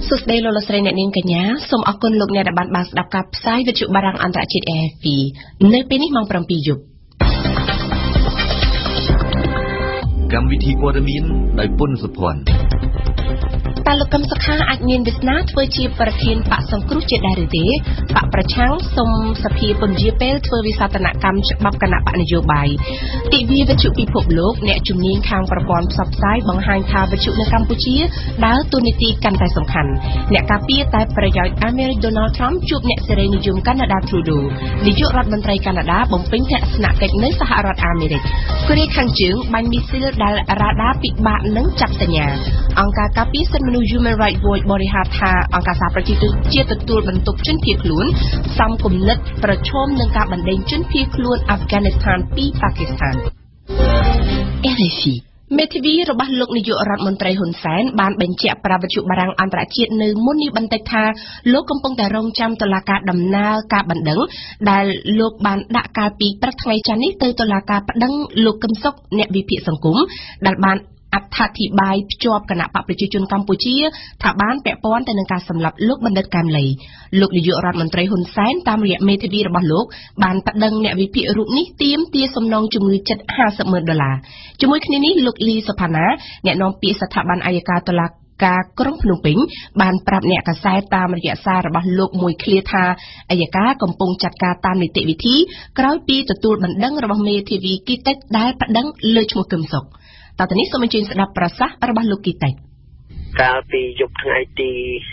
សុស្ដីលោកស្រីអ្នកនាងកញ្ញាសូមអរគុណលោកអ្នកដែលបានស្ដាប់ការផ្សាយវិទ្យុបារាំងអន្តរជាតិ RFI នៅពេលនេះម៉ោង 7 យប់កម្មវិធីព័ត៌មានដោយពុនសុភ័ណ្ឌតើលោកកឹមសុខាអាចមានវាសនាធ្វើជាប្រធានបកសង្គ្រោះជាតិដែរឬទេបកប្រឆាំងសូមសភាពន្យាពេលធ្វើវិសោធនកម្មច្បាប់គណៈបកនយោបាយទិវាវិទ្យុពិភពលោកអ្នកជំនាញខាងប្រព័ន្ធផ្សព្វផ្សាយបង្ហាញថាវិទ្យុនៅកម្ពុជាដើរតួនាទីកាន់តែសំខាន់អ្នកការពារតែប្រយោជន៍អាមេរិក Donald Trump ជួបអ្នកសេរីនិយមកាណាដា Trudeau នាយករដ្ឋមន្ត្រីកាណាដាបំពេញទស្សនកិច្ចនៅសហរដ្ឋអាមេរិកកូរ៉េខាងជើងបាញ់មីស៊ីលដែលរ៉ាដាពិបាកនឹងចាប់សញ្ញាអង្គការការពារសិទ្ធិមនុស្ស Human Rights Watch បរិហារថាអង្គការសហប្រជាជាតិទទួលបន្ទុកជនភៀសខ្លួនសំគំនិតប្រឈមនឹងការបណ្ដេញជនភៀសខ្លួនអាហ្វហ្គានីស្ថានពីប៉ាគីស្ថាន RFI មេធាវីរបស់លោកនាយករដ្ឋមន្ត្រីហ៊ុនសែនបានបញ្ជាក់ប្រាប់វិទ្យុបារាំងអន្តរជាតិនៅមុននេះបន្តិចថាលោកកំពុងតែរងចាំតុលាការដំណើរការបណ្ដឹងដែលលោកបានដាក់កាលពីព្រឹកថ្ងៃច័ន្ទនេះទៅតុលាការប្តឹងលោកកឹមសុខអ្នកវិភាគសង្គមដែលបានអត្ថាធិប្បាយភ្ជាប់គណៈបកប្រជាជនកម្ពុជាថាបានពាក់ព័ន្ធទៅនឹងការសម្លាប់លោកបណ្ឌិតកែមលីលោកនាយករដ្ឋមន្ត្រីហ៊ុនសែនតាមរយៈមេធាវីរបស់លោកបានប្តឹងអ្នកវិភាគរូបនេះទាមទារសំណងជំងឺចិត្ត $50,000 ជាមួយគ្នានេះលោកលីសុផាណាអ្នកនាំពាក្យស្ថាប័នអัยការតុលាការក្រុងភ្នំពេញបានប្រាប់អ្នកកាសែតតាមរយៈសាររបស់លោកមួយឃ្លាថាអัยការកំពុងចាត់ការតាមនីតិវិធីក្រោយពីទទួលបណ្ដឹងរបស់មេធាវីគីតិចដែលប្តឹងលើឈ្មោះកឹមសុខតទៅនេះសូមអញ្ជើញស្ដាប់ប្រសាសន៍របស់លោកគីតិចកាលពីយប់ថ្ងៃទី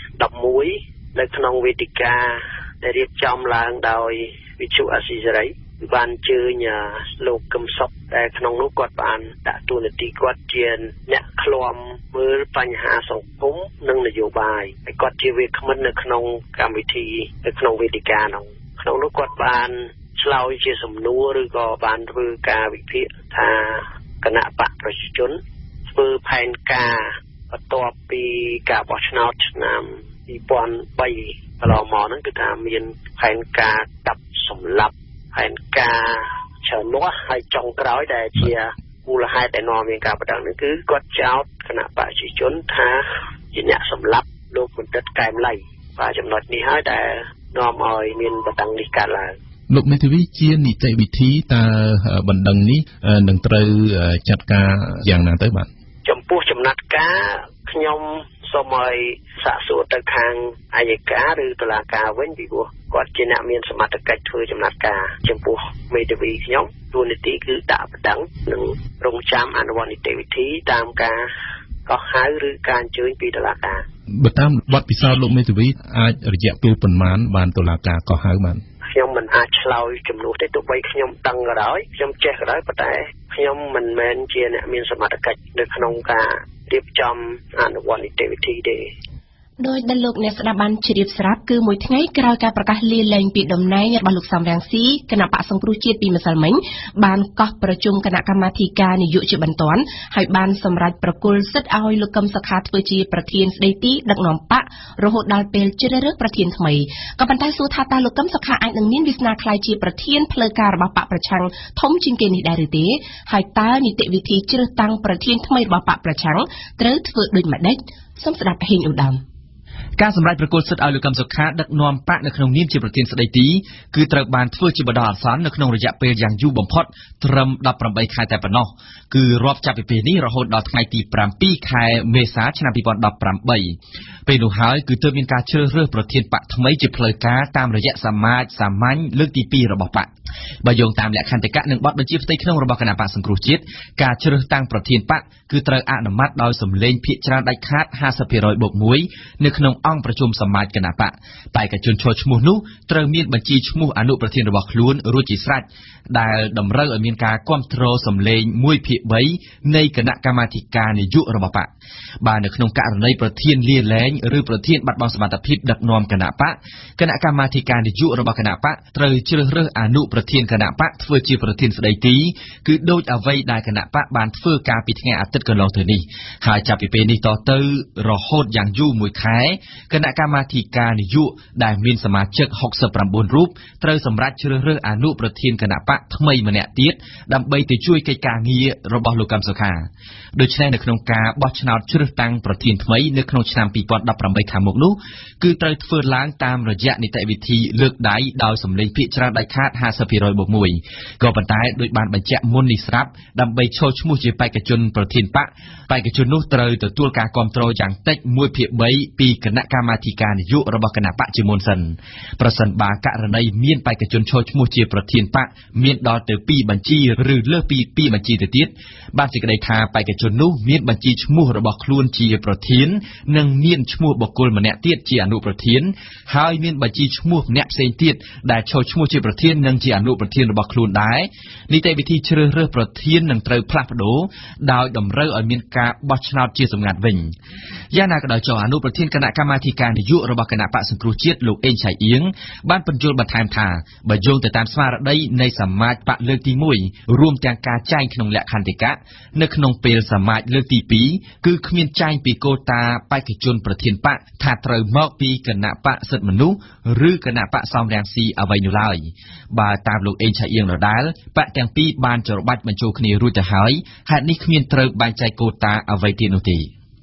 11នៅក្នុងវេទិកាដែលរៀបចំឡើងដោយវិទ្យុអាស៊ីសេរីបានអញ្ជើញលោកកឹមសុខដែលក្នុងនោះគាត់បានដាក់តួនាទីគាត់ជាអ្នកឃ្លាំមើលបញ្ហាសង្គមនិងនយោបាយហើយគាត់ជាវាគ្មិននៅក្នុងកម្មវិធីនៅក្នុងវេទិកានោះក្នុងនោះគាត់បានឆ្លើយជាសំណួរឬក៏បានធ្វើការវិភាគថាគណៈបកប្រជាជនធ្វើផែនការបន្ទាប់ពីការបោះឆ្នោតឆ្នាំ2003កន្លងមកហ្នឹងគឺថាមានផែនការកាប់សម្លាប់ផែនការឆ្លោះហើយចុងក្រោយដែលជាមូលហេតុដែលនាំមានការបណ្ដឹងនេះគឺគាត់ចោទគណៈបកប្រជាជនថាជាអ្នកសម្លាប់លោកបណ្ឌិតកែមលីបាទចំណុចនេះហើយដែលនាំឲ្យមានបណ្ដឹងនេះកើតឡើងលោកមេធាវីជានីតិវិធីតើបណ្ដឹងនេះនឹងត្រូវចាត់ការយ៉ាងណាទៅបាទចំពោះចំណាត់ការខ្ញុំសូមឲ្យសាកសួរទៅខាងអัยការឬតុលាការវិញពីព្រោះគាត់ជាអ្នកមានសមត្ថកិច្ចធ្វើចំណាត់ការចំពោះមេធាវីខ្ញុំតួនាទីគឺដាក់បណ្ដឹងនិងរងចាំអនុវត្តនីតិវិធីតាមការកោះហៅឬការអញ្ជើញពីតុលាការបើតាមបទពិសោធន៍លោកមេធាវីអាចរយៈពេលប៉ុន្មានបានតុលាការកោះហៅបានខ្ញុំមិនអាចឆ្លើយជំនួសទេទោះបីខ្ញុំដឹងក៏ដោយខ្ញុំចេះក៏ដោយប៉ុន្តែខ្ញុំមិនមែនជាអ្នកមានសមត្ថកិច្ចនៅក្នុងការរៀបចំអនុវត្តនីតិវិធីទេដោយដែលលោកអ្នកស្ដាប់បានជ្រាបស្រាប់គឺមួយថ្ងៃក្រោយការប្រកាសលាលែងពីតំណែងរបស់លោកសំរងស៊ីគណៈបកសង្គ្រោះជាតិពីម្សិលមិញបានកោះប្រជុំគណៈកម្មាធិការនយោបាយជាបន្ទាន់ហើយបានសម្រេចប្រគល់សិទ្ធិឲ្យលោកកឹមសុខាធ្វើជាប្រធានស្ដីទីដឹកនាំបករហូតដល់ពេលជ្រើសរើសប្រធានថ្មីក៏ប៉ុន្តែសួរថាតើលោកកឹមសុខាអាចនឹងមានវាសនាក្លាយជាប្រធានផ្លូវការរបស់បកប្រឆាំងធំជាងគេនេះដែរឬទេហើយតើនីតិវិធីជ្រើសតាំងប្រធានថ្មីរបស់បកប្រឆាំងត្រូវធ្វើដូចម្តេចសូមស្ដាប់ហេងឧត្តមការសម្រេចប្រគល់សិទ្ធិឲ្យលោកកឹមសុខាដឹកនាំបកនៅក្នុងនាមជាប្រធានស្ដីទីគឺត្រូវបានធ្វើជាបណ្ដោះអាសន្ននៅក្នុងរយៈពេលយ៉ាងយូរបំផុតត្រឹម18ខែតែប៉ុណ្ណោះគឺរាប់ចាប់ពីពេលនេះរហូតដល់ថ្ងៃទី7ខែមេសាឆ្នាំ2018ពេលនោះហើយគឺទើបមានការជ្រើសរើសប្រធានបកថ្មីជាផ្លូវការតាមរយៈសមាជសាមញ្ញលើកទី2របស់បកបើយោងតាមលក្ខន្តិកៈនិងបទបញ្ជាផ្ទៃក្នុងរបស់គណៈបកសង្គ្រោះជាតិការជ្រើសតាំងប្រធានបកគឺត្រូវអនុម័តដោយសម្លេងភាគច្រើនដាច់ខាត 50%+1 នៅក្នុងអង្គប្រជុំសមាជគណៈបកបេក្ខជនចូលឈ្មោះនោះត្រូវមានបញ្ជីឈ្មោះអនុប្រធានរបស់ខ្លួនរួចជាស្រេចដែលតម្រូវឲ្យមានការគ្រប់គ្រងសម្លេង 1/3 នៃគណៈកម្មាធិការនយោបាយរបស់បកបាទនៅក្នុងករណីប្រធានលាលែងឬប្រធានបាត់បង់សមត្ថភាពដឹកនាំគណៈបកគណៈកម្មាធិការនយោបាយរបស់គណៈបកត្រូវជ្រើសរើសអនុប្រធានគណៈបកធ្វើជាប្រធានស្ដីទីគឺដូចអ្វីដែលគណៈបកបានធ្វើកាលពីថ្ងៃអាទិត្យកន្លងទៅនេះហើយចាប់ពីពេលនេះតទៅរហូតយ៉ាងយូរមួយខែគណៈកម្មាធិការនយោបាយដែលមានសមាជិក69រូបត្រូវសម្រេចជ្រើសរើសអនុប្រធានគណៈបកថ្មីម្នាក់ទៀតដើម្បីទៅជួយកិច្ចការងាររបស់លោកកឹមសុខាដូច្នេះនៅក្នុងការបោះឆ្នោតជ្រើសតាំងប្រធានថ្មីនៅក្នុងឆ្នាំ 18ខាងមុខនោះគឺត្រូវធ្វើឡើងតាមរយៈនីតិវិធីលើកដៃដោយសម្លេងភាគច្រើនដាច់ខាត 50% បូក 1 ក៏ប៉ុន្តែដោយបានបញ្ជាក់មុននេះស្រាប់ដើម្បីចូលឈ្មោះជាបេក្ខជនប្រធានបកបេក្ខជននោះត្រូវទទួលការគាំទ្រយ៉ាងតិច 1/3 ពីគណៈកម្មាធិការនយោបាយរបស់គណៈបកជាមុនសិនប្រសិនបើករណីមានបេក្ខជនចូលឈ្មោះជាប្រធានបកមានដល់ទៅ2បញ្ជីឬលើសពី2បញ្ជីទៅទៀតបានសេចក្តីថាបេក្ខជននោះមានបញ្ជីឈ្មោះរបស់ខ្លួនជាប្រធាននិងមានឈ្មោះបុគ្គលម្នាក់ទៀតជាអនុប្រធានហើយមានបញ្ជីឈ្មោះអ្នកផ្សេងទៀតដែលចូលឈ្មោះជាប្រធាននិងជាអនុប្រធានរបស់ខ្លួនដែរនីតិវិធីជ្រើសរើសប្រធាននឹងត្រូវផ្លាស់ប្ដូរដោយតម្រូវឲ្យមានការបោះឆ្នោតជាសម្ងាត់វិញយ៉ាងណាក៏ដោយចុះអនុប្រធានគណៈកម្មាធិការនយោបាយរបស់គណៈបក្សសង្គ្រោះជាតិលោកអេងឆៃអៀងបានបញ្យល់បន្ថែមថាបើយោងទៅតាមស្មារតីនៃសមាជបកលើកទី1រួមទាំងការចែងក្នុងលក្ខន្តិកៈនៅក្នុងពេលសមាជលើកទី2គឺគ្មានចែងពីកូតាបេក្ខជនប្រធានបកថាត្រូវមកពីគណៈបកសិទ្ធិមនុស្សឬគណៈបកសំរងស៊ីអ្វីនោះឡើយបើតាមលោកអេងឆៃអៀងដដែលបកទាំងពីរបានច្របាច់បញ្ចូលគ្នារួចទៅហើយហេតុនេះគ្មានត្រូវបែងចែកកូតាអ្វីទៀតនោះទេ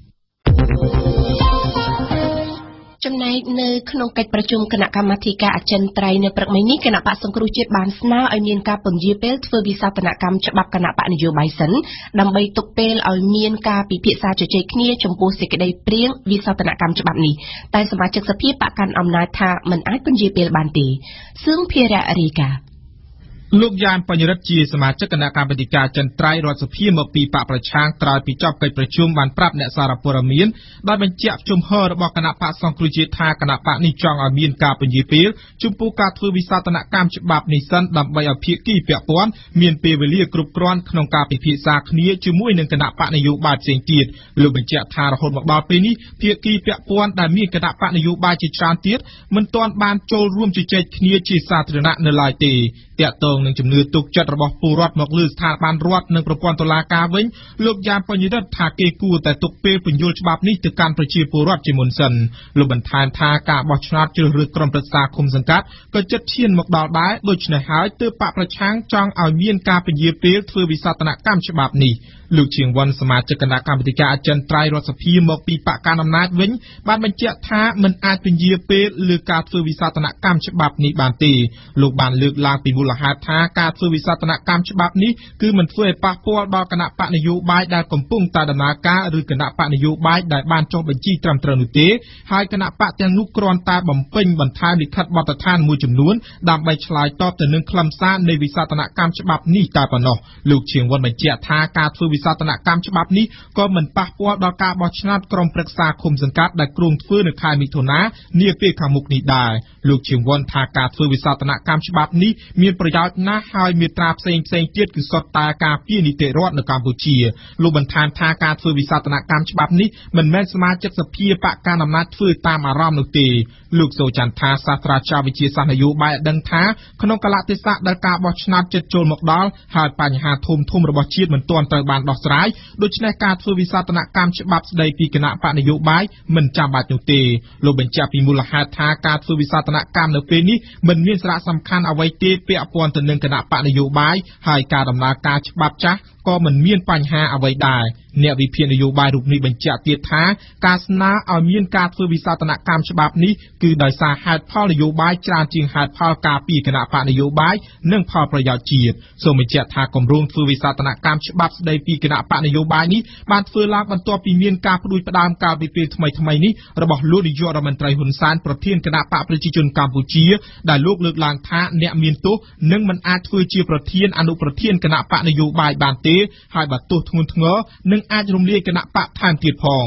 ចំណែកនៅក្នុងកិច្ចប្រជុំគណៈកម្មាធិការអចិន្ត្រៃយ៍នៅព្រឹកមិញនេះគណៈបកសង្គ្រោះជាតិបានស្នើឲ្យមានការពន្យាពេលធ្វើវិសោធនកម្មច្បាប់គណៈបកនយោបាយសិនដើម្បីទុកពេលឲ្យមានការពិភាក្សាជជែកគ្នាចំពោះសេចក្តីព្រាងវិសោធនកម្មច្បាប់នេះតែសមាជិកសភាបកកាន់អំណាចថាមិនអាចពន្យាពេលបានទេសឿងភារៈរាយការណ៍លោកយ៉ានបញ្ញរិទ្ធជាសមាជិកគណៈកម្មាធិការចិនត្រៃរដ្ឋសភាមកពីបកប្រឆាំងក្រោយពីចប់កិច្ចប្រជុំបានប្រាប់អ្នកសារព័ត៌មានដោយបញ្ជាក់ជំហររបស់គណៈបកសង្គ្រោះជាតិថាគណៈបកនេះចង់ឲ្យមានការពន្យាពេលចំពោះការធ្វើវិសោធនកម្មច្បាប់នេះសិនដើម្បីឲ្យភាគីពាក់ព័ន្ធមានពេលវេលាគ្រប់គ្រាន់ក្នុងការពិភាក្សាគ្នាជាមួយនឹងគណៈបកនយោបាយផ្សេងទៀតលោកបញ្ជាក់ថារហូតមកដល់ពេលនេះភាគីពាក់ព័ន្ធដែលមានគណៈបកនយោបាយជាច្រើនទៀតមិនទាន់បានចូលរួមជជែកគ្នាជាសាធារណៈនៅឡើយទេតាក់ទងនឹងជំនឿទុកចិត្តរបស់ពលរដ្ឋមកលើស្ថាប័នរដ្ឋនិងប្រព័ន្ធតុលាការវិញលោកយ៉ានបញ្ញរិទ្ធថាគេគួរតែទុកពេលពន្យល់ច្បាប់នេះទៅកាន់ប្រជាពលរដ្ឋជាមុនសិនលោកបន្ថែមថាការបោះឆ្នោតជ្រើសរើសក្រុមប្រឹក្សាឃុំសង្កាត់ក៏ជិតឈានមកដល់ដែរដូច្នេះហើយទើបបកប្រឆាំងចង់ឲ្យមានការពន្យាពេលធ្វើវិសោធនកម្មច្បាប់នេះលោកជាងវ៉ាន់សមាជិកគណៈកម្មាធិការអចិន្ត្រៃយ៍រដ្ឋសភាមកពីបកកណ្ដាលអំណាចវិញបានបញ្ជាក់ថាមិនអាចពន្យាពេលលើការធ្វើវិសោធនកម្មច្បាប់នេះបានទេលោកបានលើកឡើងពីមូលហេតុថាការធ្វើវិសោធនកម្មច្បាប់នេះគឺមិនធ្វើឲ្យប៉ះពាល់ដល់គណៈបកនយោបាយដែលកំពុងតែដំណើរការឬគណៈបកនយោបាយដែលបានចុះបញ្ជីត្រឹមត្រូវនោះទេហើយគណៈបកទាំងនោះគ្រាន់តែបំពេញបន្ថែមលិខិតបទដ្ឋានមួយចំនួនដើម្បីឆ្លើយតបទៅនឹងខ្លឹមសារនៃវិសោធនកម្មច្បាប់នេះតែប៉ុណ្ណោះលោកជាងវ៉ាន់បញ្ជាក់ថាការធ្វើវិសោធនកម្មច្បាប់នេះក៏មិនប៉ះពាល់ដល់ការបោះឆ្នោតក្រុមប្រឹក្សាឃុំសង្កាត់ដែលគ្រោងធ្វើនៅខែមិថុនានាពេលខាងមុខនេះដែរលោកជាងវ៉ាន់ថាការធ្វើវិសោធនកម្មច្បាប់នេះមានប្រយោជន៍ណាស់ហើយមាត្រាផ្សេងទៀតគឺសុទ្ធតែការពារនីតិរដ្ឋនៅកម្ពុជាលោកបន្ថែមថាការធ្វើវិសោធនកម្មច្បាប់នេះមិនមែនសមាជិកសភាបកកណ្ដាលអំណាចធ្វើតាមអារម្មណ៍នោះទេលោកសូចន្ទថាសាស្ត្រាចារ្យវិទ្យាសាស្ត្រនយោបាយដឹងថាក្នុងកលៈទេសៈដែលការបោះឆ្នោតជិតចូលមកដល់ហើយបញ្ហាធំរបស់ជាតិមិនទាន់ត្រូវបានដោះស្រាយដូច្នេះការធ្វើវិសោធនកម្មច្បាប់ស្ដីពីគណៈបកនយោបាយមិនចាំបាច់នោះទេលោកបញ្ជាក់ពីមូលហេតុថាការធ្វើវិសោធនកម្មនៅពេលនេះមិនមានសារៈសំខាន់អ្វីទេពាក់ព័ន្ធទៅនឹងគណៈបកនយោបាយហើយការដំណើរការច្បាប់ចាស់ក៏មិនមានបញ្ហាអ្វីដែរអ្នកវិភាគនយោបាយរូបនេះបញ្ជាក់ទៀតថាការស្នើឲ្យមានការធ្វើវិសោធនកម្មច្បាប់នេះគឺដោយសារហេតុផលនយោបាយច្រើនជាងហេតុផលការពារគណៈបកនយោបាយនិងផលប្រយោជន៍ជាតិសូមបញ្ជាក់ថាគម្រោងធ្វើវិសោធនកម្មច្បាប់ស្ដីពីគណៈបកនយោបាយនេះបានធ្វើឡើងបន្ទាប់ពីមានការផ្ដួចផ្ដើមកាលពីពេលថ្មីនេះរបស់លោកនាយករដ្ឋមន្ត្រីហ៊ុនសែនប្រធានគណៈបកប្រជាជនកម្ពុជាដែលលោកលើកឡើងថាអ្នកមានទោសនឹងមិនអាចធ្វើជាប្រធានអនុប្រធានគណៈបកនយោបាយបានទេហើយបើទោសធ្ងន់ធ្ងរនឹងអាចរំលាយគណៈបកថែមទៀតផង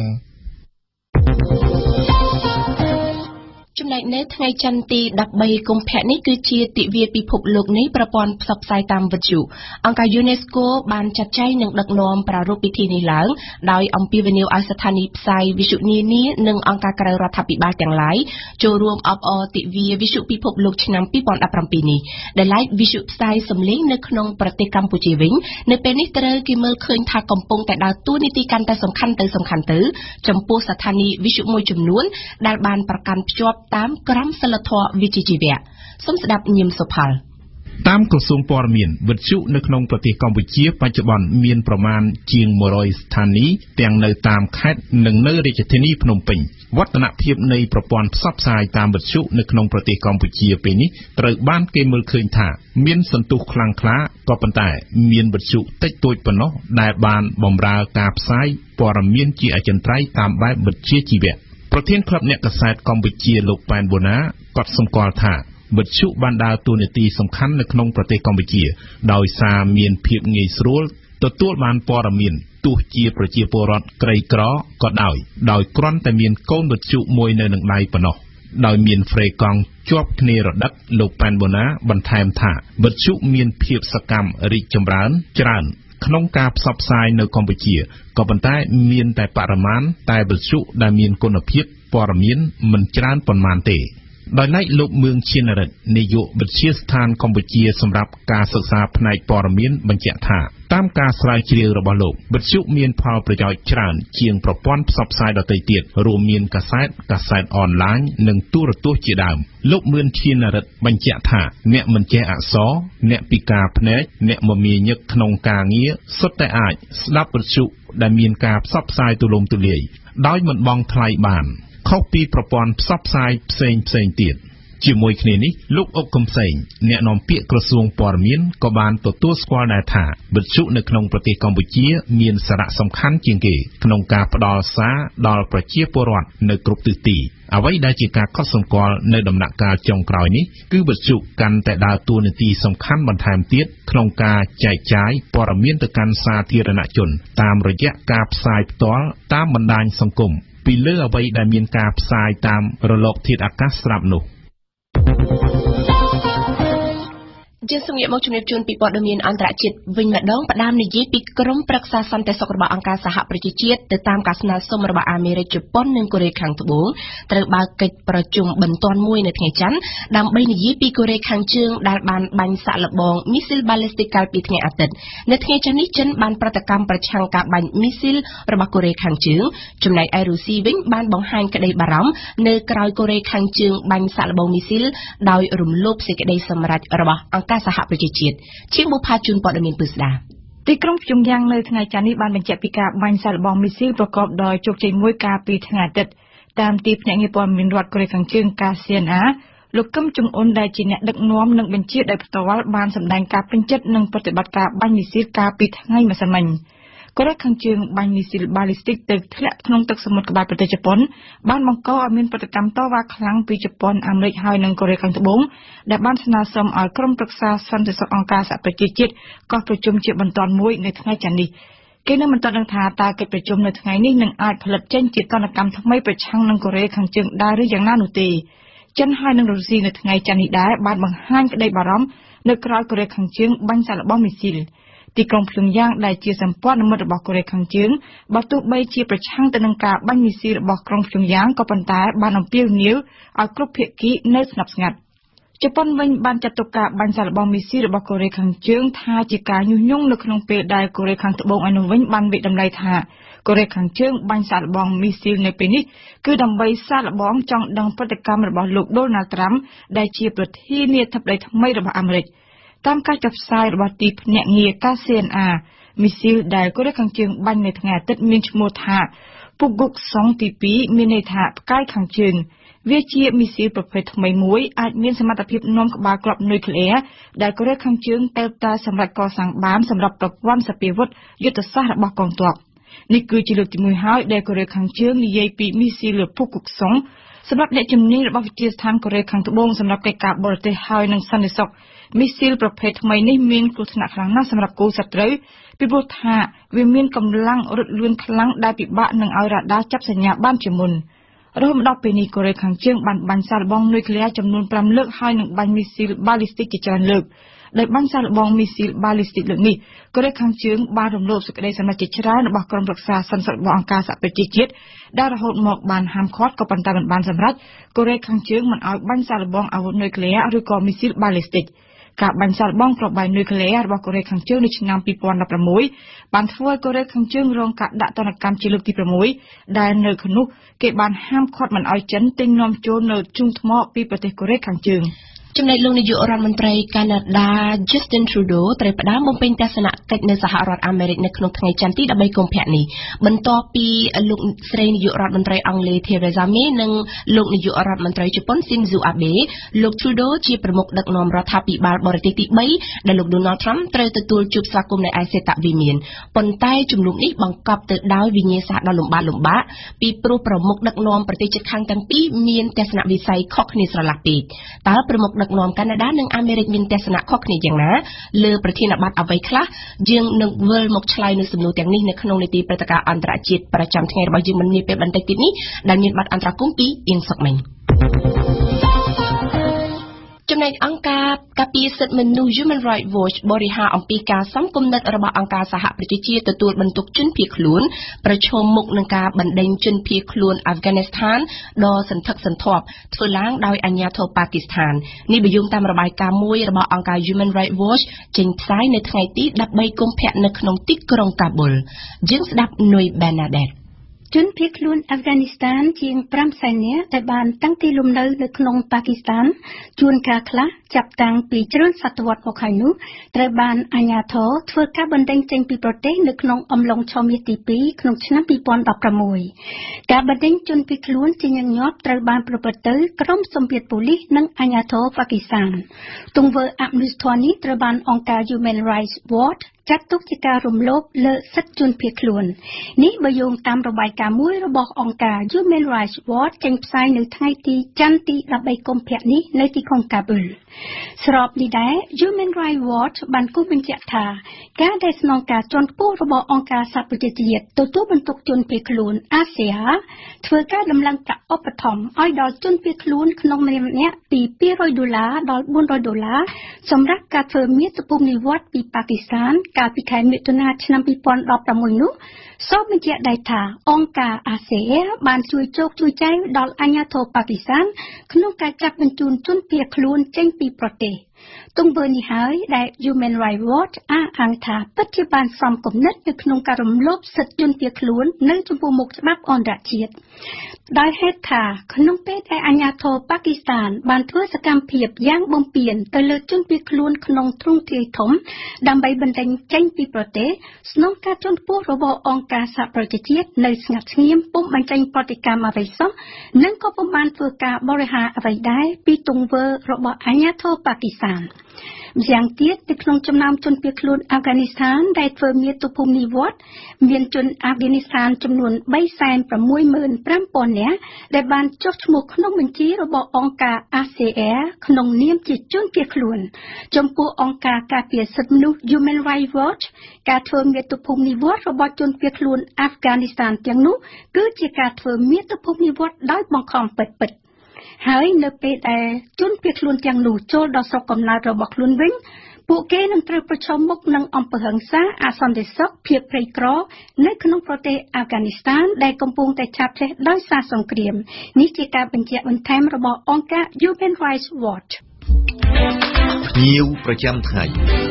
ចំណែកនៅថ្ងៃច័ន្ទទី13កុម្ភៈនេះគឺជាទិវាពិភពលោកនៃប្រព័ន្ធផ្សព្វផ្សាយតាមវិទ្យុអង្គការ UNESCO បានចាត់ចែងនិងដឹកនាំប្រារព្ធពិធីនេះឡើងដោយអំពាវនាវឲ្យស្ថានីយ៍ផ្សាយវិទ្យុនានានិងអង្គការក្រៅរដ្ឋាភិបាលទាំងឡាយចូលរួមអបអរទិវាវិទ្យុពិភពលោកឆ្នាំ2017នេះដែលឡាយវិទ្យុផ្សាយសំឡេងនៅក្នុងប្រទេសកម្ពុជាវិញនៅពេលនេះត្រូវគេមើលឃើញថាកំពុងតែដើរតួនាទីកាន់តែសំខាន់ទៅចំពោះស្ថានីយ៍វិទ្យុមួយចំនួនដែលបានប្រកាន់ភ្ជាប់តាមក្រមសីលធម៌វិជ្ជាជីវៈសូមស្ដាប់ញឹមសុផលតាមក្រសួងព័ត៌មានវិទ្យុនៅក្នុងប្រទេសកម្ពុជាបច្ចុប្បន្នមានប្រមាណជាង100ស្ថានីយ៍ទាំងនៅតាមខេត្តនិងនៅរាជធានីភ្នំពេញវឌ្ឍនភាពនៃប្រព័ន្ធផ្សព្វផ្សាយតាមវិទ្យុនៅក្នុងប្រទេសកម្ពុជាពេលនេះត្រូវបានគេមើលឃើញថាមានសន្ទុះខ្លាំងក្លាក៏ប៉ុន្តែមានវិទ្យុតិចតួចប៉ុណ្ណោះដែលបានបម្រើការផ្សាយព័ត៌មានជាអចិន្ត្រៃយ៍តាមបែបវិជ្ជាជីវៈប្រធានក្លឹបអ្នកកាសែតកម្ពុជាលោកប៉ែនបូណាក៏សម្គាល់ថាវិទ្យុបានដើរតួនាទីសំខាន់នៅក្នុងប្រទេសកម្ពុជាដោយសារមានភាពងាយស្រួលទទួលបានព័ត៌មានទោះជាប្រជាពលរដ្ឋក្រីក្រក៏ដោយគ្រាន់តែមានកូនវិទ្យុមួយនៅនឹងដៃប៉ុណ្ណោះដោយមានហ្វ្រេកង់ជាប់គ្នារដឹកលោកប៉ែនបូណាបន្ថែមថាវិទ្យុមានភាពសកម្មរីកចម្រើនច្រើនក្នុងការផ្សព្វផ្សាយនៅកម្ពុជាក៏ប៉ុន្តែមានតែបរិមាណតែវិទ្យុដែលមានគុណភាពព័ត៌មានមិនច្រើនប៉ុន្មានទេដោយឡែកលោកមឿងឈៀនរិទ្ធនាយកវិទ្យាស្ថានកម្ពុជាសម្រាប់ការសិក្សាផ្នែកព័ត៌មានបញ្ជាក់ថាតាមការស្រាវជ្រាវរបស់លោកវិទ្យុមានផលប្រយោជន៍ច្រើនជាងប្រព័ន្ធផ្សព្វផ្សាយដទៃទៀតរួមមានកាសែតអនឡាញនិងទូរទស្សន៍ជាដើមលោកមឿងឈៀនរិទ្ធបញ្ជាក់ថាអ្នកមិនចេះអក្សរអ្នកពិការភ្នែកអ្នកមមាញឹកក្នុងការងារសុទ្ធតែអាចស្ដាប់វិទ្យុដែលមានការផ្សព្វផ្សាយទូលំទូលាយដោយមិនបង់ថ្លៃបានខុសពីប្រព័ន្ធផ្សព្វផ្សាយផ្សេងទៀតជាមួយគ្នានេះលោកអុកកំសែងអ្នកនាំពាក្យក្រសួងព័ត៌មានក៏បានទទួលស្គាល់ដែរថាវិទ្យុនៅក្នុងប្រទេសកម្ពុជាមានសារៈសំខាន់ជាងគេក្នុងការផ្ដល់សារដល់ប្រជាពលរដ្ឋនៅគ្រប់ទិសទីអ្វីដែលជាការកត់សម្គាល់នៅដំណាក់កាលចុងក្រោយនេះគឺវិទ្យុកាន់តែដើរតួនាទីសំខាន់បន្ថែមទៀតក្នុងការចែកចាយព័ត៌មានទៅកាន់សាធារណជនតាមរយៈការផ្សាយផ្ទាល់តាមបណ្ដាញសង្គមពីលើអ្វីដែលមានការផ្សាយតាមរលកធាតុអាកាសស្រាប់នោះយើងសូមងាកមកជំរាបជូនពីព័ត៌មានអន្តរជាតិវិញម្ដងផ្ដើមនិយាយពីក្រុមប្រឹក្សាសន្តិសុខរបស់អង្គការសហប្រជាជាតិទៅតាមការស្នើសុំរបស់អាមេរិកជប៉ុននិងកូរ៉េខាងត្បូងត្រូវបើកកិច្ចប្រជុំបន្ទាន់មួយនៅថ្ងៃច័ន្ទដើម្បីនិយាយពីកូរ៉េខាងជើងដែលបានបាញ់សាកល្បងមីស៊ីលបាល់លីស្ទិកកាលពីថ្ងៃអាទិត្យនៅថ្ងៃច័ន្ទនេះចិនបានប្រតិកម្មប្រឆាំងការបាញ់មីស៊ីលរបស់កូរ៉េខាងជើងចំណែកឯរុស្ស៊ីវិញបានបង្ហាញក្តីបារម្ភនៅក្រៅកូរ៉េខាងជើងបាញ់សាកល្បងមីស៊ីលដោយរំលោភសេចក្តីសម្រេចរបស់អង្គការសហប្រជាជាតិជាងបុផាជូនព័ត៌មានពិស្ដាទីក្រុងភ្យុំយ៉ាងនៅថ្ងៃច័ន្ទនេះបានបញ្ជាក់ពីការបាញ់សាកល្បងមីស៊ីលប្រកបដោយជោគជ័យមួយកាលពីថ្ងៃអាទិត្យតាមទីភ្នាក់ងារព័ត៌មានរដ្ឋកូរ៉េខាងជើងកាសៀនអាលោកកឹមចុងអ៊ុនដែលជាអ្នកដឹកនាំនិងបញ្ជាដោយផ្ទាល់បានសម្ដែងការពេញចិត្តនឹងប្រតិបត្តិការបាញ់មីស៊ីលកាលពីថ្ងៃម្សិលមិញកូរ៉េខាងជើងបាញ់មីស៊ីលបាល់លីស្ទិកទៅធ្លាក់ក្នុងទឹកសមុទ្រក្បែរប្រទេសជប៉ុនបានបង្កឲ្យមានប្រតិកម្មតវ៉ាខ្លាំងពីជប៉ុនអាមេរិកហើយនិងកូរ៉េខាងត្បូងដែលបានស្នើសុំឲ្យក្រុមប្រឹក្សាសន្តិសុខអង្គការសហប្រជាជាតិកោះប្រជុំជាបន្ទាន់មួយនៅថ្ងៃច័ន្ទនេះគេនឹងបន្តដឹងថាតើកិច្ចប្រជុំនៅថ្ងៃនេះនឹងអាចផលិតចេញជាទណ្ឌកម្មថ្មីប្រឆាំងនឹងកូរ៉េខាងជើងដែរឬយ៉ាងណានោះទេចិនហើយនិងរុស្ស៊ីនៅថ្ងៃច័ន្ទនេះដែរបានបង្ហាញក្តីបារម្ភនៅក្រៅកូរ៉េខាងជើងបាញ់សាកល្បងមីស៊ីលទីក្រុងភ្លឹងយ៉ាងដែលជាសម្ព័ន្ធមិត្តរបស់កូរ៉េខាងជើងបើទោះបីជាប្រឆាំងទៅនឹងការបាញ់មីស៊ីលរបស់ក្រុងភ្លឹងយ៉ាងក៏ប៉ុន្តែបានអំពាវនាវឲ្យគ្រប់ភាគីនៅស្ងប់ស្ងាត់ជប៉ុនវិញបានចាត់ទុកការបាញ់សាកល្បងមីស៊ីលរបស់កូរ៉េខាងជើងថាជាការញុះញង់នៅក្នុងពេលដែលកូរ៉េខាងត្បូងឯនោះវិញបានវិតម្លៃថាកូរ៉េខាងជើងបាញ់សាកល្បងមីស៊ីលនៅពេលនេះគឺដើម្បីសាកល្បងចង់ដឹងប្រតិកម្មរបស់លោកដូណាល់ត្រាំដែលជាប្រធានាធិបតីថ្មីរបស់អាមេរិកតាមការចុះផ្សាយរបស់ទីភ្នាក់ងារកាសៀនអាមីស៊ីលដែលកូរ៉េខាងជើងបាញ់នៅថ្ងៃអាទិត្យមានឈ្មោះថាពុកហ្គុកសុងទី2មានន័យថាផ្កាយខាងជើងវាជាមីស៊ីលប្រភេទថ្មីមួយអាចមានសមត្ថភាពនាំក្បាលគ្រាប់នុយក្លេអ៊ែរដែលកូរ៉េខាងជើងតែងតែសម្រាប់កសាងបានសម្រាប់ប្រព័ន្ធសពាវុធយុទ្ធសាស្ត្ររបស់កងទ័ពនេះគឺជាលើកទី1ហើយដែលកូរ៉េខាងជើងនិយាយពីមីស៊ីលពុកហ្គុកសុងសម្រាប់អ្នកជំនាញរបស់វិទ្យាស្ថានកូរ៉េខាងត្បូងសម្រាប់កិច្ចការបរទេសហើយនិងសន្តិសុខមីស៊ីលប្រភេទថ្មីនេះមានគ្រោះថ្នាក់ខ្លាំងណាស់សម្រាប់គូសត្រូវពីព្រោះថាវាមានកម្លាំងរត់លឿនខ្លាំងដែលពិបាកនឹងឲ្យរ៉ាដាចាប់សញ្ញាបានជាមុនរហូតដល់ពេលនេះកូរ៉េខាងជើងបានបាញ់សាកល្បងនុយក្លេអ៊ែរចំនួន5លើកហើយនឹងបាញ់មីស៊ីលបាល់លីស្ទិកជាច្រើនលើកដោយបាញ់សាកល្បងមីស៊ីលបាល់លីស្ទិកលើកនេះកូរ៉េខាងជើងបានរំលោភសេចក្តីសម្រេចជាច្រើនរបស់ក្រុមប្រឹក្សាសន្តិសុខរបស់អង្គការសហប្រជាជាតិដែលរហូតមកបានហាមឃាត់ក៏ប៉ុន្តែមិនបានសម្រេចកូរ៉េខាងជើងមិនឲ្យបាញ់សាកល្បងអាវុធនុយក្លេអ៊ែរឬក៏មីស៊ីលបាល់លីស្ទិកការបាញ់សាកល្បងគ្រាប់បែកនុយក្លេអ៊ែររបស់កូរ៉េខាងជើងនៅឆ្នាំ2016បានធ្វើឲ្យកូរ៉េខាងជើងរងការដាក់ទណ្ឌកម្មជាលើកទី6ដែលនៅក្នុងគេបានហាមឃាត់មិនឲ្យចិនទិញនាំចូលនៅធ្យូងថ្មពីប្រទេសកូរ៉េខាងជើងចំណែកលោកនាយករដ្ឋមន្ត្រីកាណាដា Justin Trudeau ត្រូវផ្ដើមបំពេញទស្សនកិច្ចនៅសហរដ្ឋអាមេរិកនៅក្នុងថ្ងៃច័ន្ទទី13កុម្ភៈនេះបន្ទាប់ពីលោកស្រីនាយករដ្ឋមន្ត្រីអង់គ្លេស Theresa May និងលោកនាយករដ្ឋមន្ត្រីជប៉ុន Shinzo Abe លោក Trudeau ជាប្រមុខដឹកនាំរដ្ឋាភិបាលបរទេសទី3ដែលលោក Donald Trump ត្រូវទទួលជួបស្វាគមន៍នៅឯសេតវិមានប៉ុន្តែជំនុំនេះបង្កប់ទៅដោយវិញ្ញាសាដ៏លំបាកពីព្រោះប្រមុខដឹកនាំប្រទេសជិតខាងទាំងពីរមានទស្សនវិស័យខុសគ្នាស្រឡះពេកតើប្រមុខដឹកនាំកាណាដានិងអាមេរិកមានទស្សនៈខុសគ្នាយ៉ាងណាលើប្រធានបទអ្វីខ្លះយើងនឹងវិលមកឆ្លើយនៅសំណួរទាំងនេះនៅក្នុងនីតិព្រឹត្តិការណ៍អន្តរជាតិប្រចាំថ្ងៃរបស់យើងមិននាពេលបន្តិចទៀតនេះដែលមានបទអន្តរកម្មពីអៀងសុកមិញចំណែកអង្គការការពារសិទ្ធិមនុស្ស Human Rights Watch បរិហារអំពីការសំគំនិតរបស់អង្គការសហប្រជាជាតិទទួលបន្ទុកជនភៀសខ្លួនប្រឈមមុខនឹងការបណ្ដេញជនភៀសខ្លួនអាហ្វហ្គានីស្ថានដ៏សន្ធឹកសន្ធាប់ធ្វើឡើងដោយអាជ្ញាធរប៉ាគីស្ថាននេះបើយោងតាមរបាយការណ៍មួយរបស់អង្គការ Human Rights Watch ចេញផ្សាយនៅថ្ងៃទី13កុម្ភៈនៅក្នុងទីក្រុងកាប៊ុលយើងស្ដាប់នុយបែណាដេតជនភៀសខ្លួនអាហ្វហ្គានីស្ថានជាង500,000នាក់ដែលបានតាំងទីលំនៅនៅក្នុងប៉ាគីស្ថានជួនកាលខ្លះចាប់តាំងពីច្រើនសតវត្សមកហើយនោះត្រូវបានអាជ្ញាធរធ្វើការបណ្តេញចេញពីប្រទេសនៅក្នុងអំឡុងឆមាសទី2ក្នុងឆ្នាំ2016ការបណ្តេញជនភៀសខ្លួនជាញឹកញាប់ត្រូវបានប្រព្រឹត្តទៅក្រុមសម្ពាធប៉ូលីសនិងអាជ្ញាធរប៉ាគីស្ថានទង្វើអមនុស្សធម៌នេះត្រូវបានអង្គការ Human Rights Watch ចាត់ទុកជាការរំលោភលើសិទ្ធិជនភៀសខ្លួននេះបើយោងតាមរបាយការណ៍មួយរបស់អង្គការ Human Rights Watch ចេញផ្សាយនៅថ្ងៃទីច័ន្ទទី13កុម្ភៈនេះនៅទីក្រុងកាប៊ុលស្របនេះដែរ Human Rights Watch បានគូសបញ្ជាក់ថាការដែលស្នងការជាន់ខ្ពស់របស់អង្គការសហប្រជាជាតិទទួលបន្ទុកជនភៀសខ្លួនអាស៊ាធ្វើការដំឡើងប្រាក់ឧបត្ថម្ភឲ្យដល់ជនភៀសខ្លួនក្នុងម្នាក់ៗពី$200ដល់$400សម្រាប់ការធ្វើមាតុភូមិនិវត្តន៍ពីប៉ាគីស្ថានកាលពីខែមិថុនាឆ្នាំ2016នោះសូមបញ្ជាក់ដែរថាអង្គការអាស៊ាបានជួយជោគជួយចែងដល់អាជ្ញាធរប៉ាគីស្ថានក្នុងការចាប់បញ្ជូនជនភៀសខ្លួនចេញពីប្រទេសទង្វើនេះហើយដែល Human Rights Watch អះអាងថាពិតជាបានសំគំនិតនៅក្នុងការរំលោភសិទ្ធិជនភៀសខ្លួននៅចំពោះមុខច្បាប់អន្តរជាតិដោយហេតុថាក្នុងពេលដែលអាជ្ញាធរប៉ាគីស្ថានបានធ្វើសកម្មភាពយ៉ាងបំពានទៅលើជនភៀសខ្លួនក្នុងទ្រង់ទ្រាយធំដើម្បីបណ្តេញចេញពីប្រទេសស្នងការជាន់ខ្ពស់របស់អង្គការសហប្រជាជាតិនៅស្ងាត់ស្ងៀមពុំបញ្ចេញប្រតិកម្មអ្វីសោះនិងក៏ពុំបានធ្វើការបរិហារអ្វីដែរពីទង្វើរបស់អាជ្ញាធរប៉ាគីស្ថានម្យ៉ាងទៀតនៅក្នុងចំណោមជនភៀសខ្លួនអាហ្វហ្គានីស្ថានដែលធ្វើមាតុភូមិនិវត្តន៍មានជនអាហ្វហ្គានីស្ថានចំនួន365,000 នាក់ដែលបានចុះឈ្មោះក្នុងបញ្ជីរបស់អង្គការ ASEAN ក្នុងនាមជាជនភៀសខ្លួនចំពោះអង្គការការពារសិទ្ធិមនុស្ស Human Rights Watch ការធ្វើមាតុភូមិនិវត្តន៍របស់ជនភៀសខ្លួនអាហ្វហ្គានីស្ថានទាំងនោះគឺជាការធ្វើមាតុភូមិនិវត្តន៍ដោយបង្ខំពិតៗហើយនៅពេលដែលជនភៀសខ្លួនទាំងនោះចូលដល់ស្រុកកំណើតរបស់ខ្លួនវិញពួកគេនឹងត្រូវប្រឈមមុខនឹងអំពើហិង្សាអសន្តិសុខភាពក្រីក្រនៅក្នុងប្រទេសអាហ្វហ្គានីស្ថានដែលកំពុងតែឆាបឆេះដោយសារសង្គ្រាមនេះជាការបញ្ជាក់បន្ថែមរបស់អង្គការ Human Rights Watch ភ្ញៀវប្រចាំថ្ងៃ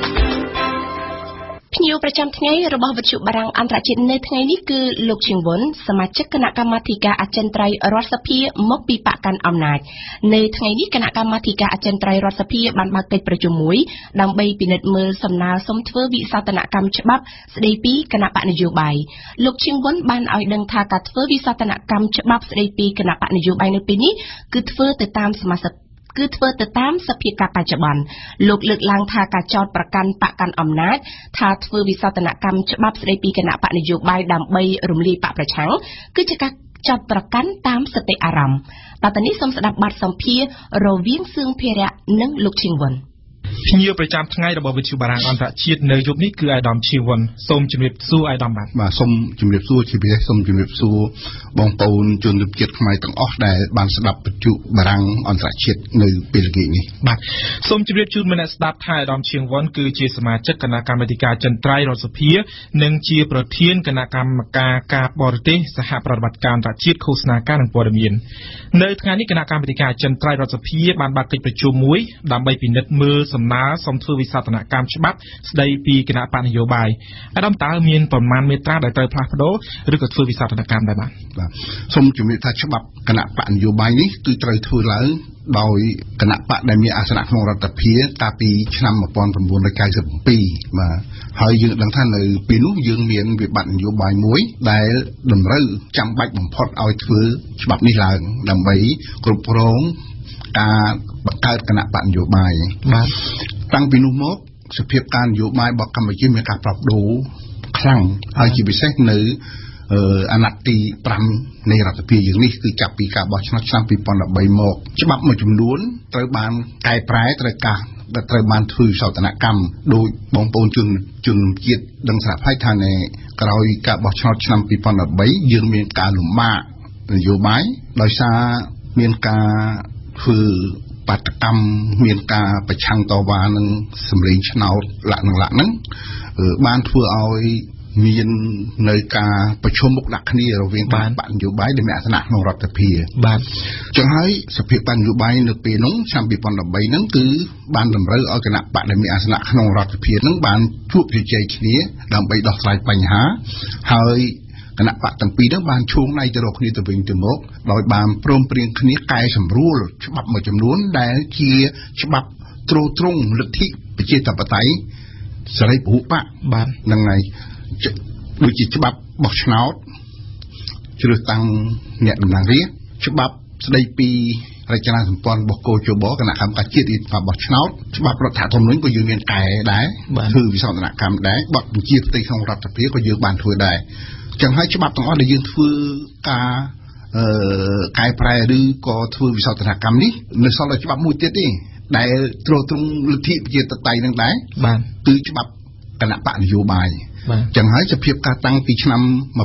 ភ្ញៀវប្រចាំថ្ងៃរបស់វិទ្យុបារាំងអន្តរជាតិនៅថ្ងៃនេះគឺលោកឈៀងវុនសមាជិកគណៈកម្មាធិការអចិន្ត្រៃយ៍រដ្ឋសភាមកពីបកកាន់អំណាចនៅថ្ងៃនេះគណៈកម្មាធិការអចិន្ត្រៃយ៍រដ្ឋសភាបានបើកកិច្ចប្រជុំមួយដើម្បីពិនិត្យមើលសំណើសុំធ្វើវិសោធនកម្មច្បាប់ស្ដីពីគណៈបកនយោបាយលោកឈៀងវុនបានឲ្យដឹងថាការធ្វើវិសោធនកម្មច្បាប់ស្ដីពីគណៈបកនយោបាយនៅពេលនេះគឺធ្វើទៅតាមសភាពការបច្ចុប្បន្នលោកលើកឡើងថាការចោទប្រកាន់បកកាន់អំណាចថាធ្វើវិសោធនកម្មច្បាប់ស្ដីពីគណៈបកនយោបាយដើម្បីរំលាយបកប្រឆាំងគឺជាការចោទប្រកាន់តាមសតិអារម្មណ៍បាទនេះសូមស្ដាប់បទសម្ភាសន៍រវាងសឿងភារៈនិងលោកឈៀងវុនភ្ញៀវប្រចាំថ្ងៃរបស់វិទ្យុបារាំងអន្តរជាតិនៅយប់នេះគឺអាយដាមឈីវុនសូមជម្រាបសួរអាយដាមបាទសូមជម្រាបសួរជាពិសេសសូមជម្រាបសួរបងប្អូនជនជាតិខ្មែរទាំងអស់ដែលបានស្ដាប់វិទ្យុបារាំងអន្តរជាតិនៅពេលល្ងាចនេះបាទសូមជម្រាបជូនអ្នកស្ដាប់ថាអាយដាមឈីវុនគឺជាសមាជិកគណៈកម្មាធិការចិន្ត្រៃយ៍រដ្ឋសភានិងជាប្រធានគណៈកម្មការការបរទេសសហប្រតិបត្តិការអន្តរជាតិឃោសនាការនិងព័ត៌មាននៅថ្ងៃនេះគណៈកម្មាធិការចិន្ត្រៃយ៍រដ្ឋសភាបានបើកកិច្ចប្រជុំមួយដើម្បីពិនិត្យមើលសំណើសុំធ្វើវិសោធនកម្មច្បាប់ស្ដីពីគណៈបកនយោបាយអាដាមតើមានប្រមាណមេត្រាដែលត្រូវផ្លាស់ប្ដូរឬក៏ធ្វើវិសោធនកម្មដែរបាទសូមជំរាបថាច្បាប់គណៈបកនយោបាយនេះគឺត្រូវធ្វើឡើងដោយគណៈបកដែលមានអាសនៈក្នុងរដ្ឋាភិបាលកាលពីឆ្នាំ1997បាទហើយយើងដឹងថានៅពេលនោះយើងមានវិបត្តិនយោបាយមួយដែលតម្រូវចាំបាច់បំផុតឲ្យធ្វើច្បាប់នេះឡើងដើម្បីគ្រប់គ្រងការបង្កើតគណៈបកនយោបាយបាទតាំងពីនោះមកសភាពការនយោបាយរបស់កម្ពុជាមានការផ្លាស់ប្ដូរខ្លាំងហើយជាពិសេសនៅអាណត្តិទី5នៃរដ្ឋាភិបាលយើងនេះគឺចាប់ពីការបោះឆ្នោតឆ្នាំ2013មកច្បាប់មួយចំនួនត្រូវបានកែប្រែត្រូវបានធ្វើវិសោធនកម្មដោយបងប្អូនជនជាតិដឹងស្រាប់ហើយថានៅក្រោយការបោះឆ្នោតឆ្នាំ2013យើងមានការលំបាកនយោបាយដោយសារមានការធ្វើបាតកម្មមានការប្រឆាំងតវ៉ានឹងសម្លេងឆ្នោតលក្ខណៈហ្នឹងបានធ្វើឲ្យមាននៅការប្រជុំមុខដាក់គ្នារវាងគណៈបកនយោបាយដែលមានអាសនៈក្នុងរដ្ឋាភិបាលបាទចឹងហើយសភាពនយោបាយនៅពេលនោះឆ្នាំ2013ហ្នឹងគឺបានតម្រូវឲ្យគណៈបកដែលមានអាសនៈក្នុងរដ្ឋាភិបាលហ្នឹងបានជួបជជែកគ្នាដើម្បីដោះស្រាយបញ្ហាហើយគណៈបកទាំងពីរហ្នឹងបានឈោងដៃទៅរកគ្នាទៅវិញទៅមកដោយបានព្រមព្រៀងគ្នាកែសម្រួលច្បាប់មួយចំនួនដែលជាច្បាប់ទ្រទ្រង់លទ្ធិប្រជាធិបតេយ្យសេរីពហុបកបាទហ្នឹងហើយដូចជាច្បាប់បោះឆ្នោតជ្រើសតាំងអ្នកតំណាងរាស្ត្រច្បាប់ស្ដីពីរចនាសម្ព័ន្ធរបស់គោជបគណៈកម្មការជាតិបោះឆ្នោតច្បាប់រដ្ឋធម្មនុញ្ញក៏យើងមានកែដែរធ្វើវិសោធនកម្មដែរបទបញ្ជាផ្ទៃក្នុងរដ្ឋាភិបាលក៏យើងបានធ្វើដែរចឹងហើយច្បាប់ទាំងអស់ដែលយើងធ្វើការកែប្រែឬក៏ធ្វើវិសោធនកម្មនេះនៅសល់តែច្បាប់មួយទៀតទេដែលទ្រទ្រង់លទ្ធិប្រជាធិបតេយ្យនឹងដែរបាទគឺច្បាប់គណៈបកនយោបាយចឹងហើយសភាពការតាំងពីឆ្នាំ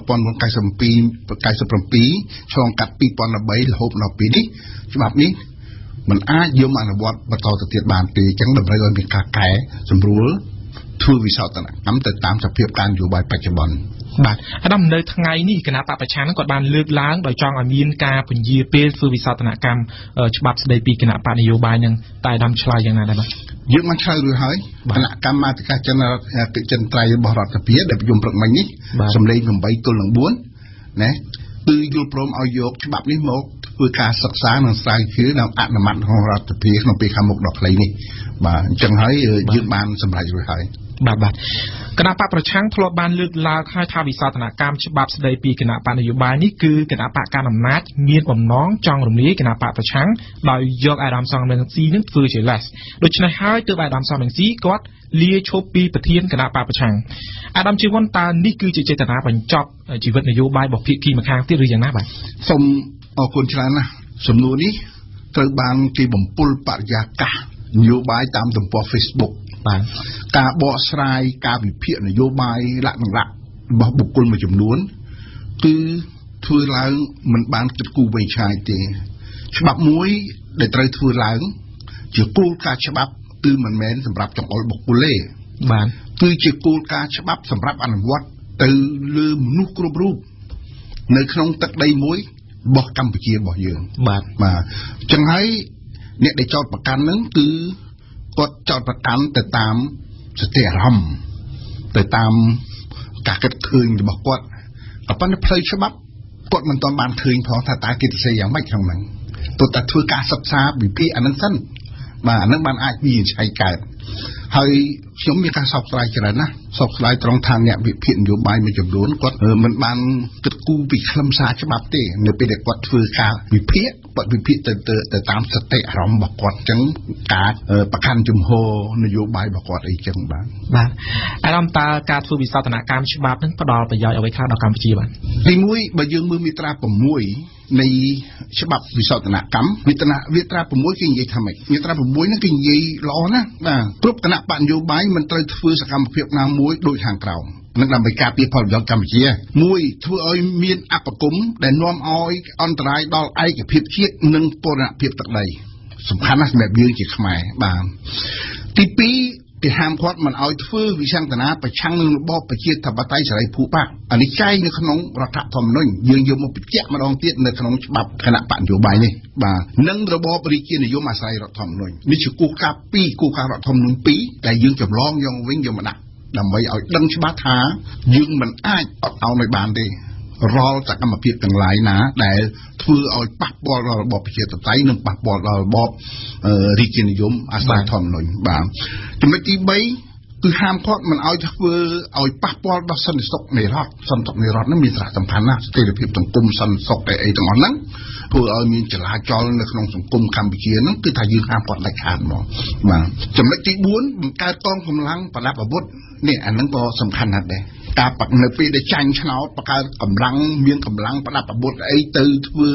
1997ឆ្លងកាត់2013រហូតដល់ពេលនេះច្បាប់នេះมันអាចយកមកអនុវត្តបន្តទៅទៀតបានទេចឹងតម្រូវឲ្យមានការកែសម្រួលធ្វើវិសោធនកម្មទៅតាមសភាពការនយោបាយបច្ចុប្បន្នបាទអាដាមនៅថ្ងៃនេះគណៈបកប្រឆាំងគាត់បានលើកឡើងដោយចង់ឲ្យមានការពន្យាពេលធ្វើវិសោធនកម្មច្បាប់ស្ដីពីគណៈបកនយោបាយនឹងតែអាដាមឆ្លើយយ៉ាងណាដែរបាទយើងបានឆ្លើយរួចហើយគណៈកម្មាធិការចិនត្រៃរបស់រដ្ឋាភិបាលដែលប្រជុំព្រឹកមិញនេះសម្លេង8ទល់នឹង4ណាគឺយល់ព្រមឲ្យយកច្បាប់នេះមកធ្វើការសិក្សានិងស្រាវជ្រាវដល់អនុម័តของរដ្ឋាភិបាលក្នុងពេលខាងមុខដល់ខ្លីនេះបាទអញ្ចឹងហើយយើងបានសម្រេចរួចហើយបាទគណៈបកប្រឆាំងធ្លាប់បានលើកឡើងឲ្យថាវិសោធនកម្មច្បាប់ស្ដីពីគណៈបកនយោបាយនេះគឺគណៈបកកណ្ដាលអំណាចមានបំណងចង់រំលាយគណៈបកប្រឆាំងដោយយកអាដាមសំរងស៊ីនឹងធ្វើជាលេសដូច្នេះហើយទើបអាដាមសំរងស៊ីគាត់លាឈប់ពីប្រធានគណៈបកប្រឆាំងអាដាមជីវ័នតើនេះគឺជាចេតនាបញ្ចប់ជីវិតនយោបាយរបស់ភាគីម្ខាងទៀតឬយ៉ាងណាបាទសូមអរគុណច្រើនណាស់សំណួរនេះត្រូវបានគេបំពុលបរិយាកាសនយោបាយតាមទំព័រ Facebookបាទការបកស្រាយការវិភាគនយោបាយលក្ខណៈរបស់បុគ្គលមួយចំនួនគឺធ្វើឡើងមិនបានគិតគូរវែងឆ្ងាយទេច្បាប់មួយដែលត្រូវធ្វើឡើងជាគោលការណ៍ច្បាប់គឺមិនមែនសម្រាប់ចង្អុលបុគ្គលទេបាទគឺជាគោលការណ៍ច្បាប់សម្រាប់អនុវត្តទៅលើមនុស្សគ្រប់រូបនៅក្នុងទឹកដីមួយរបស់កម្ពុជារបស់យើងបាទចឹងហើយអ្នកដែលចោទប្រកាន់ហ្នឹងគឺគាត់ចោទប្រកាន់ទៅតាមសតិអារម្មណ៍ទៅតាមការគិតឃើញរបស់គាត់ក៏ប៉ុន្តែផ្លូវច្បាប់គាត់មិនទាន់បានឃើញផងថាតើគេទៅសេយ៉ាងម៉េចក្នុងហ្នឹងទោះតែធ្វើការសិក្សាវិភាគអាហ្នឹងសិនបាទអាហ្នឹងបានអាចវិនិច្ឆ័យកើតហើយខ្ញុំមានការសោកស្ដាយច្រើនណាស់សោកស្ដាយត្រង់ថាអ្នកវិភាគនយោបាយមួយចំនួនគាត់មិនបានគិតគូរពីខ្លឹមសារច្បាប់ទេនៅពេលដែលគាត់ធ្វើការវិភាគទៅតាមសតិអារម្មណ៍របស់គាត់អញ្ចឹងការប្រកាន់ជំហរនយោបាយរបស់គាត់អីចឹងបាទអារម្មណ៍តើការធ្វើវិសោធនកម្មច្បាប់នឹងផ្ដល់ប្រយោជន៍អ្វីខ្លះដល់កម្ពុជាបាទទីមួយបើយើងមើលមាត្រា6នៃច្បាប់វិសោធនកម្មមាត្រា6គេនិយាយថាម៉េចមាត្រា6ហ្នឹងគេនិយាយល្អណាស់បាទគ្រប់គណៈបកនយោបាយមិនត្រូវធ្វើសកម្មភាពណាមួយដូចខាងក្រោមនឹងដើម្បីការពារផលប្រយោជន៍កម្ពុជាមួយធ្វើឲ្យមានអបគមដែលនាំឲ្យអន្តរាយដល់ឯកភាពជាតិនិងបូរណភាពទឹកដីសំខាន់ណាស់សម្រាប់យើងជាខ្មែរបាទទី2គេហាមឃាត់មិនឲ្យធ្វើវិសង្កនាប្រឆាំងនឹងរបបប្រជាធិបតេយ្យសេរីភូប៉ាអានេះចែងនៅក្នុងរដ្ឋធម្មនុញ្ញយើងយកមកបញ្ជាក់ម្ដងទៀតនៅក្នុងច្បាប់គណៈបកនយោបាយនេះបាទនិងរបបរាជានិយមអាស្រ័យរដ្ឋធម្មនុញ្ញនេះជាគោលការណ៍2គោលការណ៍រដ្ឋធម្មនុញ្ញ2ដែលយើងចម្លងយកវិញយកមកដាក់ដើម្បីឲ្យដឹងច្បាស់ថាយើងមិនអាចអត់ឱនឲ្យបានទេរាល់សកម្មភាពទាំងឡាយណាដែលធ្វើឲ្យប៉ះពាល់ដល់របបប្រជាធិបតេយ្យនិងប៉ះពាល់ដល់របបរាជានិយមអាស្រ័យធម្មនុញ្ញបាទចំណុចទី3គឺហាមឃាត់មិនឲ្យធ្វើឲ្យប៉ះពាល់ដល់សន្តិសុខនៃរដ្ឋសន្តិសុខនៃរដ្ឋនោះមានសារៈសំខាន់ណាស់ស្ថិរភាពសង្គមសន្តិសុខអីទាំងអស់ហ្នឹងធ្វើឲ្យមានចលាចលនៅក្នុងសង្គមកម្ពុជាហ្នឹងគឺថាយើងហាមឃាត់ដាច់ខាតហ្មងបាទចំណុចទី4បង្កើតកងកម្លាំងប្រដាប់អាវុធនេះអាហ្នឹងក៏សំខាន់ណាស់ដែរការនៅពេលដែលចាញ់ឆ្នោតបង្កើតកម្លាំងមានកម្លាំងប្រដាប់អាវុធអីទៅធ្វើ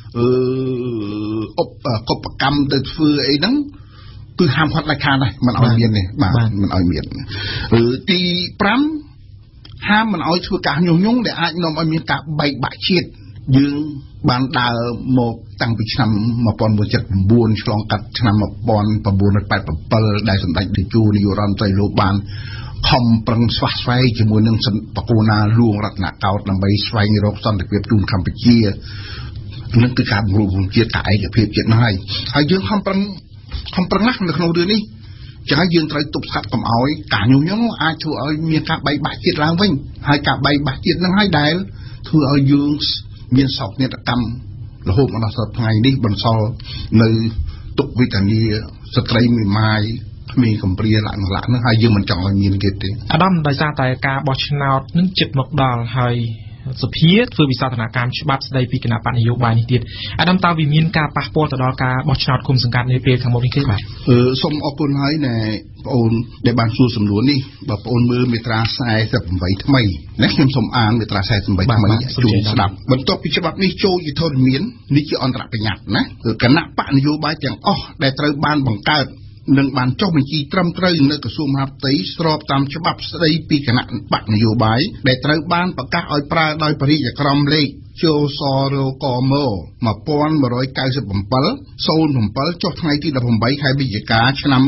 កុបកម្មទៅធ្វើអីហ្នឹងគឺហាមឃាត់ដាច់ខាតដែរមិនឲ្យមានទេបាទមិនឲ្យមានទី5ហាមមិនឲ្យធ្វើការញុះញង់ដែលអាចនាំឲ្យមានការបែកបាក់ជាតិយើងបានដើរមកតាំងពីឆ្នាំ1979ឆ្លងកាត់ឆ្នាំ1987ដែលសម្ដេចតេជោនាយករដ្ឋមន្ត្រីលោកបានខំប្រឹងស្វះស្វែងជាមួយនឹងបកគោណាលួងរតនកោដ្ឋដើម្បីស្វែងរកសន្តិភាពជូនកម្ពុជានឹងគឺការបង្រួបបង្រួមជាតិការឯកភាពជាតិនោះហើយយើងខំប្រឹងណាស់នៅក្នុងរឿងនេះចឹងហើយយើងត្រូវទប់ស្កាត់កុំឲ្យការញុះញង់អាចធ្វើឲ្យមានការបែកបាក់ជាតិឡើងវិញហើយការបែកបាក់ជាតិនឹងហើយដែលធ្វើឲ្យយើងមានសោកនាដកម្មរហូតមកដល់សប្តាហ៍ថ្ងៃនេះបន្សល់នៅទុកវេទនាស្ត្រីមួយម៉ាយក្មេងកំព្រាឡើងហ្នឹងហើយយើងមិនចង់ឲ្យមានគេទេអាដាមដោយសារតែការបោះឆ្នោតនឹងជិតមកដល់ហើយសភាធ្វើវិសោធនកម្មច្បាប់ស្ដីពីគណៈបកនយោបាយនេះទៀតអាដាមតើវាមានការប៉ះពាល់ទៅដល់ការបោះឆ្នោតគុំសង្កាត់នាពេលខាងមុខនេះទេបាទសូមអរគុណហើយណែបងអូនដែលបានសួរសំណួរនេះបើបងអូនមើលមាត្រា48ថ្មីណាខ្ញុំសូមអានមាត្រា48ថ្មីជូនស្ដាប់បន្ទាប់ពីច្បាប់នេះចូលជាធរមាននេះជាអន្តរបញ្ញត្តិណាគណៈបកនយោបាយទាំងអស់ដែលត្រូវបានបង្កើតនឹងបានចុះបញ្ជីត្រឹមត្រូវនៅក្រសួងមហាផ្ទៃស្របតាមច្បាប់ស្ដីពីគណៈបកនយោបាយដែលត្រូវបានប្រកាសឲ្យប្រើដោយព្រះរាជក្រមលេខចូលសរកម1197 07ចុះថ្ងៃទី18ខែវិច្ឆិកាឆ្នាំ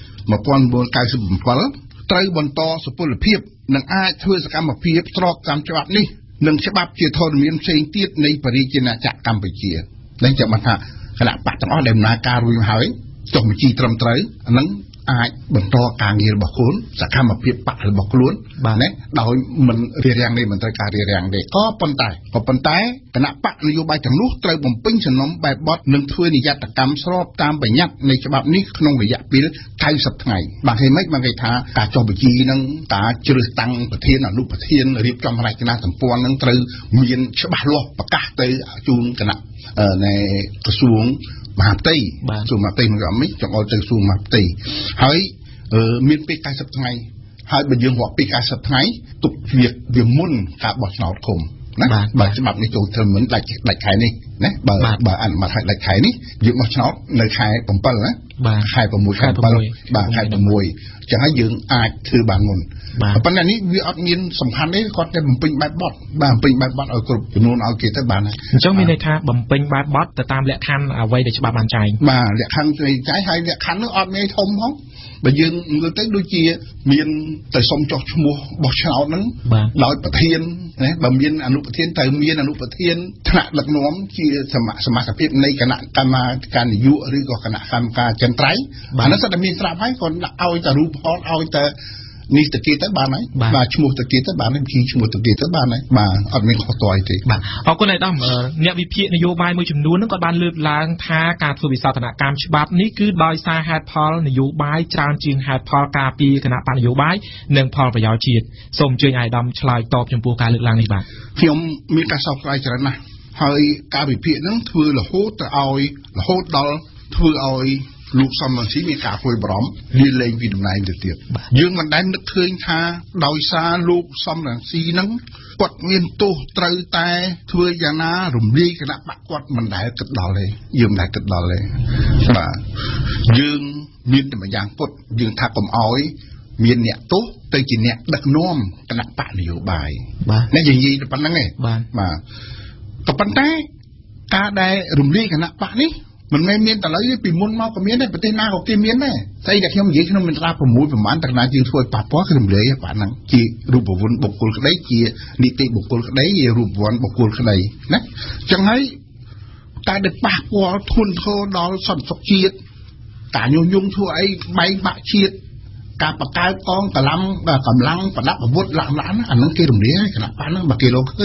1997ត្រូវបន្តសុពលភាពនិងអាចធ្វើសកម្មភាពស្របតាមច្បាប់នេះនិងច្បាប់ជាធរមានផ្សេងទៀតនៃព្រះរាជាណាចក្រកម្ពុជាដែលចាំថាគណៈបកទាំងអស់ដែលដំណើរការរួចមកហើយចុះបញ្ជីត្រឹមត្រូវអានឹងអាចបន្តការងាររបស់ខ្លួនសកម្មភាពបករបស់ខ្លួនណាដោយមិនរារាំងនេះមិនត្រូវការរារាំងទេក៏ប៉ុន្តែគណៈបកនយោបាយទាំងនោះត្រូវបំពេញសំណុំបែបបទនិងធ្វើនិយត្តកម្មស្របតាមបញ្ញត្តិនៃច្បាប់នេះក្នុងរយៈពេល90ថ្ងៃបាទហេតុម៉េចបានគេថាការចុះបញ្ជីនឹងការជ្រើសតាំងប្រធានអនុប្រធានរៀបចំរចនាសម្ព័ន្ធនឹងត្រូវមានច្បាស់លាស់ប្រកាសទៅជូនគណៈនៃក្រសួងមហាផ្ទៃក្រសួងមហាផ្ទៃនឹងអត់មិនចង់ឲ្យទៅក្រសួងមហាផ្ទៃហើយមានពេល90ថ្ងៃហើយបើយើងរាប់ពី90ថ្ងៃទុកវាមុនការបោះឆ្នោតឃុំណាបើច្បាប់នេះចូលត្រឹមមិនដាច់ខែនេះណាបើអនុម័តឲ្យដាច់ខែនេះយើងបោះឆ្នោតនៅខែ7ណាខែ6ខែ7បាទខែ6ចឹងហើយយើងអាចធ្វើបានមុនប៉ុន្តែនេះវាអត់មានសំខាន់ទេគាត់តែបំពេញបែបបទបំពេញបែបបទឲ្យគ្រប់ចំនួនឲ្យគេទៅបានហើយអញ្ចឹងមានន័យថាបំពេញបែបបទទៅតាមលក្ខខណ្ឌអ្វីដែលច្បាប់បានចែងបាទលក្ខខណ្ឌចែងហើយលក្ខខណ្ឌនោះអត់មានធំផងបើយើងមើលទៅដូចជាមានទៅសុំចុះឈ្មោះបោះឆ្នោតហ្នឹងដោយប្រធានណាបើមានអនុប្រធានទៅមានអនុប្រធានថ្នាក់ដឹកនាំជាសមាជិកនៃគណៈកម្មការនយោបាយឬក៏គណៈកម្មការចន្ទ្រៃអានោះសិតតែមានស្រាប់ហើយគាត់ដាក់ឲ្យតែរូបផតឲ្យតែនេះទៅគេទៅបានហើយបាទឈ្មោះទៅគេទៅបានហើយឈ្មោះទៅគេទៅបានហើយបាទអត់មានខុសតអីទេបាទអរគុណឯកឧត្តមអ្នកវិភាគនយោបាយមួយចំនួនហ្នឹងគាត់បានលើកឡើងថាការធ្វើវិសោធនកម្មច្បាប់នេះគឺដោយសារហេតុផលនយោបាយច្រើនជាងហេតុផលការពារគណៈបកនយោបាយនិងផលប្រយោជន៍ជាតិសូមអញ្ជើញឯកឧត្តមឆ្លើយតបចំពោះការលើកឡើងនេះបាទខ្ញុំមានការសោកស្ដាយច្រើនណាស់ហើយការវិភាគហ្នឹងធ្វើរហូតដល់ធ្វើឲ្យលោកសំរងស៊ីមានការព្រួយបារម្ភលាលែងពីតំណែងទៅទៀតយើងមិនដែលនឹកឃើញថាដោយសារលោកសំរងស៊ីហ្នឹងគាត់មានទោសត្រូវតែធ្វើយ៉ាងណារំលាយគណៈបកគាត់មិនដែលគិតដល់ទេយើងមិនដែលគិតដល់ទេបាទយើងមានតែម្យ៉ាងពុតយើងថាកុំអោយមានអ្នកទោសទៅជាអ្នកដឹកនាំគណៈបកនយោបាយអ្នកនិយាយប៉ុណ្្នឹងឯងបាទក៏ប៉ុន្តែការដែលរំលាយគណៈបកនេះមិនមែនមានតែឡើយពីមុនមកក៏មានដែរប្រទេសណាក៏គេមានដែរស្អីដែលខ្ញុំនិយាយក្នុងមាត្រា6ប្រហែលតែណាយើងធ្វើឲ្យប៉ះពាល់គឺរំលាយប៉ាហ្នឹងជារូបវន្តបុគ្គលក្តីជានីតិបុគ្គលក្តីជារូបវន្តបុគ្គលក្តីណាចឹងហើយតែដែលប៉ះពាល់ធ្ងន់ធ្ងរដល់សន្តិសុខជាតិការញុះញង់ធ្វើអីបែកបាក់ជាតិការបង្កើតកងកម្លាំងប្រដាប់អាវុធឡើងអាហ្នឹងគេរំលាយគណៈបកហ្នឹងបើគេលោកឃើញ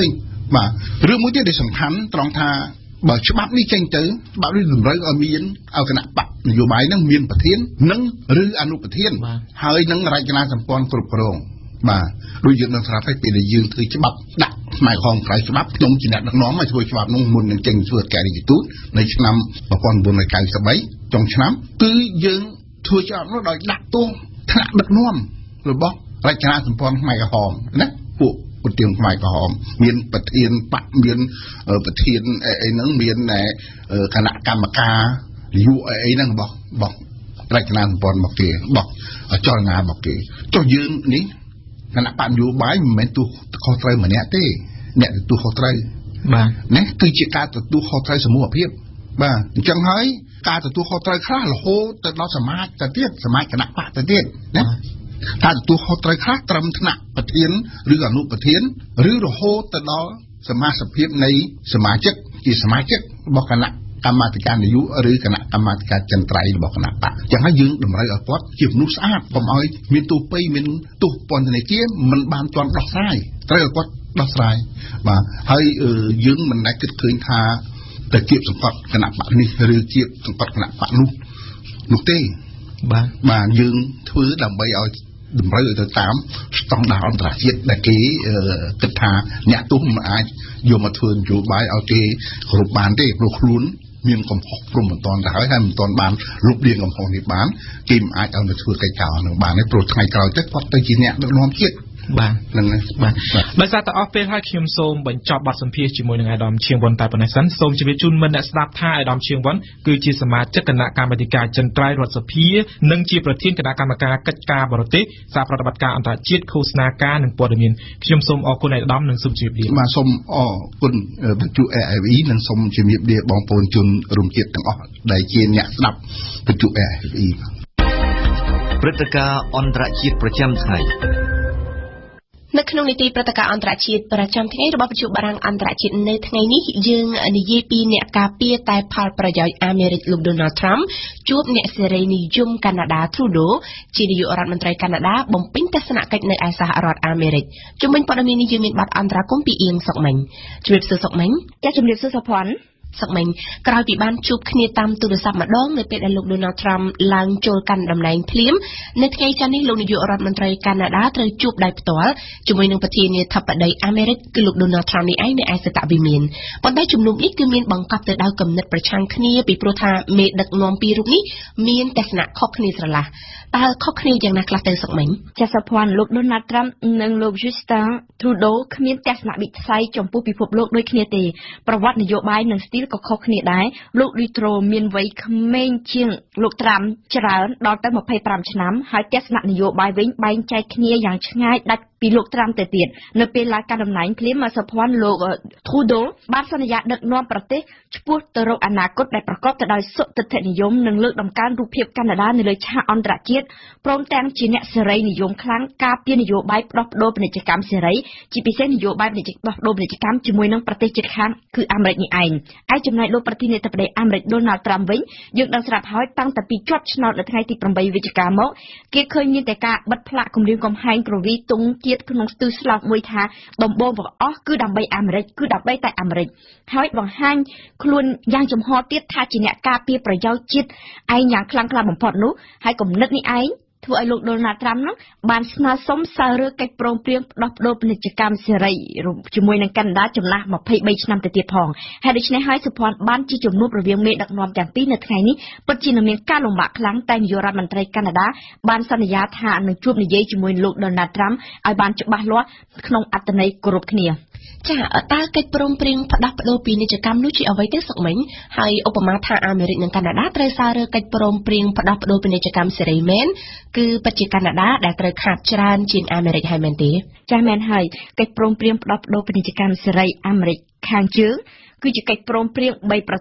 បាទរឿងមួយទៀតដែលសំខាន់ត្រង់ថាបើច្បាប់នេះចេញទៅច្បាប់នេះតម្រូវឲ្យមានឲ្យគណៈបកនយោបាយនឹងមានប្រធាននិងឬអនុប្រធានហើយនឹងរចនាសម្ព័ន្ធគ្រប់គ្រងបាទដូចយើងនឹងស្រាប់ហើយពេលដែលយើងធ្វើច្បាប់ដាក់ផ្នែកហងក្រៅច្បាប់ខ្ញុំជាអ្នកដឹកនាំឲ្យធ្វើច្បាប់នោះមុននឹងចេញធ្វើការិយាទូតនៅឆ្នាំ1993ចុងឆ្នាំគឺយើងធ្វើច្បាប់នោះដោយដាក់ទោសថ្នាក់ដឹកនាំរបស់រចនាសម្ព័ន្ធផ្នែកក្រហមណាពួកប្រធានផ្នែកក្រហមមានប្រធានបកមានប្រធានអីហ្នឹងមានគណៈកម្មការយុអីហ្នឹងរបស់រចនាសម្ព័ន្ធរបស់គេរបស់ចលនារបស់គេចុះយើងនេះគណៈបកនយោបាយមិនមែនទោះខុសត្រូវម្នាក់ទេអ្នកទទួលខុសត្រូវបាទណាគឺជាការទទួលខុសត្រូវសមូហភាពបាទអញ្ចឹងហើយការទទួលខុសត្រូវខ្លះរហូតទៅដល់សមាជទៅទៀតសមាជគណៈបកទៅទៀតណាការទទួលខុសត្រូវខ្លះត្រឹមថ្នាក់ប្រធានឬអនុប្រធានឬរហូតទៅដល់សមាជិកនៃសមាជិកជាសមាជិករបស់គណៈកម្មាធិការនយោបាយឬគណៈកម្មាធិការចន្ទ្រៃរបស់គណៈបកអញ្ចឹងហើយយើងតម្រូវឲ្យគាត់ជាមនុស្សស្អាតកុំឲ្យមានទោសពៃមានទោសពន្ធនាគារមិនបានទាន់ដោះស្រាយត្រូវឲ្យគាត់ដោះស្រាយបាទហើយយើងមិនដែលគិតឃើញថាតែគៀបសង្កត់គណៈបកនេះឬគៀបសង្កត់គណៈបកនោះទេបាទយើងធ្វើដើម្បីឲ្យតម្រូវឲ្យទៅតាមស្តង់ដារអន្តរជាតិដែលគេគិតថាអ្នកទោសមិនអាចយកមកធ្វើនយោបាយឲ្យគេគ្រប់បានទេព្រោះខ្លួនមានកំហុសព្រមមិនតាន់ទៅហើយមិនតាន់បានលុបលាងកំហុសនេះបានគេមិនអាចឲ្យទៅធ្វើកិច្ចការនឹងបានទេព្រោះថ្ងៃក្រោយទៅគាត់ទៅជាអ្នកដឹកនាំជាតិបាទហ្នឹងហើយបាទបើសារតែអស់ពេលហើយខ្ញុំសូមបញ្ចប់បទសម្ភាសន៍ជាមួយនឹងអាដាមឈៀងវុនតែប៉ុណ្ណេះសិនសូមជម្រាបជូនមិត្តអ្នកស្ដាប់ថាអាដាមឈៀងវុនគឺជាសមាជិកគណៈកម្មាធិការចិនត្រៃរដ្ឋសភានិងជាប្រធានគណៈកម្មការកិច្ចការបរទេសសារប្រតិបត្តិការអន្តរជាតិឃោសនាការនិងព័ត៌មានខ្ញុំសូមអរគុណអាដាមនិងសូមជម្រាបលាបាទសូមអរគុណបញ្ជូ RFI និងសូមជម្រាបលាបងប្អូនជនរួមជាតិទាំងអស់ដែលជាអ្នកស្ដាប់បញ្ជូ RFI ព្រឹត្តិការណ៍អន្តរជាតិប្រចាំថ្ងៃនៅក្នុងនីតិព្រឹត្តិការណ៍អន្តរជាតិប្រចាំថ្ងៃរបស់វិទ្យុបារាំងអន្តរជាតិនៅថ្ងៃនេះយើងនិយាយពីអ្នកការពារតែផលប្រយោជន៍អាមេរិកលោក Donald Trump ជួបអ្នកសេរីនិយមកាណាដា Trudeau ជានាយករដ្ឋមន្ត្រីកាណាដាបំពេញទស្សនកិច្ចនៅឯសហរដ្ឋអាមេរិកជំវិញព័ត៌មាននេះយើងមានបទអន្តរាគមន៍ពីអៀងសុកមិញជំរាបសួរសុកមិញចាជំរាបសួរសុភ័ណ្ឌសុកមិញក្រោយពីបានជួបគ្នាតាមទូរស័ព្ទម្ដងនៅពេលដែលលោក Donald Trump ឡើងចូលកាន់តំណែងភ្លាមនៅថ្ងៃច័ន្ទនេះលោកនាយករដ្ឋមន្ត្រីកាណាដាត្រូវជួបដោយផ្ទាល់ជាមួយនឹងប្រធានាធិបតីអាមេរិកគឺលោក Donald Trump នេះឯងនៅឯសកលវិមានប៉ុន្តែជំនុំនេះគឺមានបង្កប់ទៅដោយគំនិតប្រឆាំងគ្នាពីព្រោះថាមេដឹកនាំពីររូបនេះមានទស្សនៈខុសគ្នាស្រឡះតើខុសគ្នាយ៉ាងណាខ្លះទៅសុកមិញចាសុភ័ណ្ឌលោក Donald Trump និងលោក Justin Trudeau គ្មានទស្សនវិស័យចំពោះពិភពលោកដូចគ្នាទេប្រវត្តិនយោបាយនិងស្ទីលក៏ខុសគ្នាដែរលោក Trudeau មានវ័យក្មេងជាងលោក Trump ច្រើនដល់ទៅ25ឆ្នាំហើយទស្សនៈនយោបាយវិញបែងចែកគ្នាយ៉ាងឆ្ងាយដាច់ពីលោក Trump ទៅទៀតនៅពេលឡើងកាន់តំណែងភ្លាមសុភ័ណ្ឌលោក Trudeau បានសន្យាដឹកនាំប្រទេសឆ្ពោះទៅរកអនាគតដែលប្រកបទៅដោយសុទិដ្ឋិនិយមនិងលើកតម្កើងរូបភាពកាណាដានៅលើឆាកអន្តរជាតិព្រមទាំងជាអ្នកសេរីនិយមខ្លាំងការពារនយោបាយផ្ដោះប្ដូរពាណិជ្ជកម្មសេរីជាពិសេសនយោបាយពាណិជ្ជកម្មជាមួយនឹងប្រទេសជិតខាងគឺអាមេរិកនេះឯងចំណែកលោកប្រធានាធិបតីអាមេរិក Donald Trump វិញយើងដឹងស្រាប់ហើយតាំងតែពីជាប់ឆ្នោតនៅថ្ងៃទី8វិច្ឆិកាមកគេឃើញមានតែការបិទផ្លាកគម្រាមកំហែងក្រវីទង់ជាតិក្នុងស្ទើរស្លោកមួយថាដំបូងបង្អស់គឺដើម្បីអាមេរិកគឺដើម្បីតែអាមេរិកហើយបង្ហាញខ្លួនយ៉ាងចំហទៀតថាជាអ្នកការពារប្រយោជន៍ជាតិឯងយ៉ាងខ្លាំងក្លាបំផុតនោះហើយគំនិតនេះឯងធ្វើឲ្យលោក Donald Trump នោះបានស្នើសុំសាររើកិច្ចព្រមព្រៀងផ្ដោះប្ដូរពាណិជ្ជកម្មសេរីជាមួយនឹងកាណាដាចំណាស់23ឆ្នាំទៅទៀតផងហើយដូច្នេះហើយសុភ័ណ្ឌបានជាជំនួបរវាងមេដឹកនាំទាំងពីរនៅថ្ងៃនេះពិតជានឹងមានការលំបាកខ្លាំងតែនាយករដ្ឋមន្ត្រីកាណាដាបានសន្យាថានឹងជួបនិយាយជាមួយលោក Donald Trump ឲ្យបានច្បាស់លាស់ក្នុងអត្ថន័យគោរពគ្នាចាតើកិច្ចព្រមព្រៀងផ្ដោះប្ដូរពាណិជ្ជកម្មនោះជាអ្វីទៅសុកមិញហើយឧបមាថាអាមេរិកនិងកាណាដាត្រូវសាររើកិច្ចព្រមព្រៀងផ្ដោះប្ដូរពាណិជ្ជកម្មសេរីមែនគឺពិតជាកាណាដាដែលត្រូវខាតច្រើនជាងអាមេរិកហើយមែនទេចាមែនហើយកិច្ចព្រមព្រៀងផ្ដោះប្ដូរពាណិជ្ជកម្មសេរីអាមេរិកខាងជើងគឺជាកិច្ចព្រមព្រៀង3ប្រទេស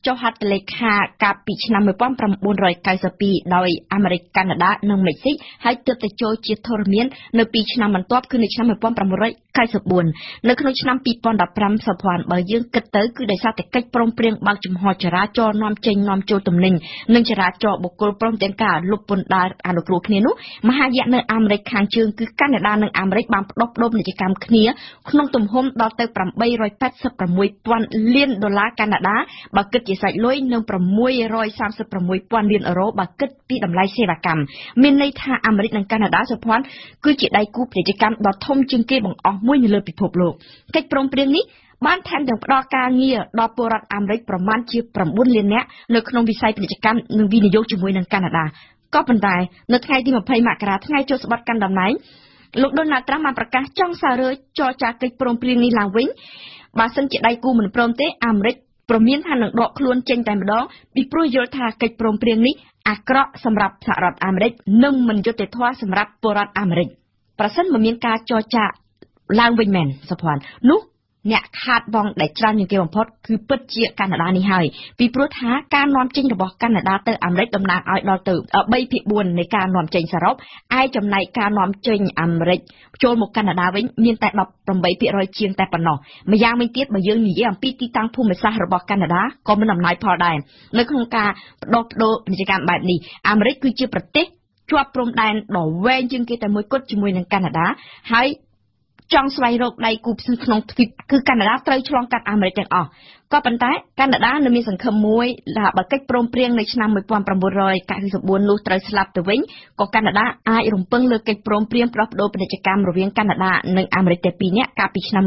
ចុះហត្ថលេខាកាលពីឆ្នាំ1992ដោយអាមេរិកកាណាដានិងមិចស៊ិកហើយទើបតែចូលជាធរមាននៅពីឆ្នាំបន្ទាប់គឺនៅឆ្នាំ1994នៅក្នុងឆ្នាំ2015សុភ័ណ្ឌបើយើងគិតទៅគឺដោយសារតែកិច្ចព្រមព្រៀងបើកចំហចរាចរណ៍នាំចេញនាំចូលទំនិញនិងចរាចរណ៍បុគ្គលព្រមទាំងការលុបពន្ធដារអនុគ្រោះគ្នានោះមហាយៈនៅអាមេរិកខាងជើងគឺកាណាដានិងអាមេរិកបានផ្ដោតផ្ដូរពាណិជ្ជកម្មគ្នាក្នុងទំហំដល់ទៅ$886,000 លានកាណាដាបើគិតជាសាច់លុយនិង$636,000 លានអឺរ៉ូបើគិតពីតម្លៃសេវាកម្មមានន័យថាអាមេរិកនិងកាណាដាសុភ័ណ្ឌគឺជាដៃគូពាណិជ្ជកម្មដ៏ធំជាងគេបង្អស់មួយនៅលើពិភពលោកកិច្ចព្រមព្រៀងនេះបានថែមទាំងផ្ដល់ការងារដល់ពលរដ្ឋអាមេរិកប្រមាណជា9លាននាក់នៅក្នុងវិស័យពាណិជ្ជកម្មនិងវិនិយោគជាមួយនឹងកាណាដាក៏ប៉ុន្តែនៅថ្ងៃទី20មករាថ្ងៃចូលស្បត់កាន់តំណែងលោកដូណាល់ត្រាំបានប្រកាសចង់សាររើចរចាកិច្ចព្រមព្រៀងនេះឡើងវិញបើសិនជាដៃគូមិនព្រមទេអាមេរិកព្រមានថានឹងដកខ្លួនចេញតែម្ដងពីព្រោះយល់ថាកិច្ចព្រមព្រៀងនេះអាក្រក់សម្រាប់សហរដ្ឋអាមេរិកនិងមិនយុត្តិធម៌សម្រាប់ពលរដ្ឋអាមេរិកប្រសិនបើមានការចរចាឡើងវិញមែនសុភ័ណ្ឌនោះអ្នកខាតបង់ដែលច្រើនជាងគេបំផុតគឺពិតជាកាណាដានេះហើយពីព្រោះថាការនាំចេញរបស់កាណាដាទៅអាមេរិកតំណាងឲ្យដល់ទៅ3/4នៃការនាំចេញសរុបឯចំណែកការនាំចេញអាមេរិកចូលមកកាណាដាវិញមានតែ18%ជាងតែប៉ុណ្ណោះម្យ៉ាងវិញទៀតបើយើងនិយាយអំពីទីតាំងភូមិសាស្ត្ររបស់កាណាដាក៏មានអំណាចផលដែរនៅក្នុងការបដូរពាណិជ្ជកម្មបែបនេះអាមេរិកគឺជាប្រទេសជាប់ព្រំដែនដ៏វែងជាងគេតែមួយគត់ជាមួយនឹងកាណាដាហើយចង់ស្វែងរកដៃគូផ្សេងក្នុងទ្វីបគឺកាណាដាត្រូវឆ្លងកាត់អាមេរិកទាំងអស់ក៏ប៉ុន្តែកាណាដានៅមានសង្ឃឹមមួយថាបើកិច្ចព្រមព្រៀងនៅឆ្នាំ1994នោះត្រូវស្លាប់ទៅវិញក៏កាណាដាអាចរំពឹងលើកិច្ចព្រមព្រៀងផ្ដោះប្ដូរពាណិជ្ជកម្មរវាងកាណាដានិងអាមេរិកតែពីរនាក់កាលពីឆ្នាំ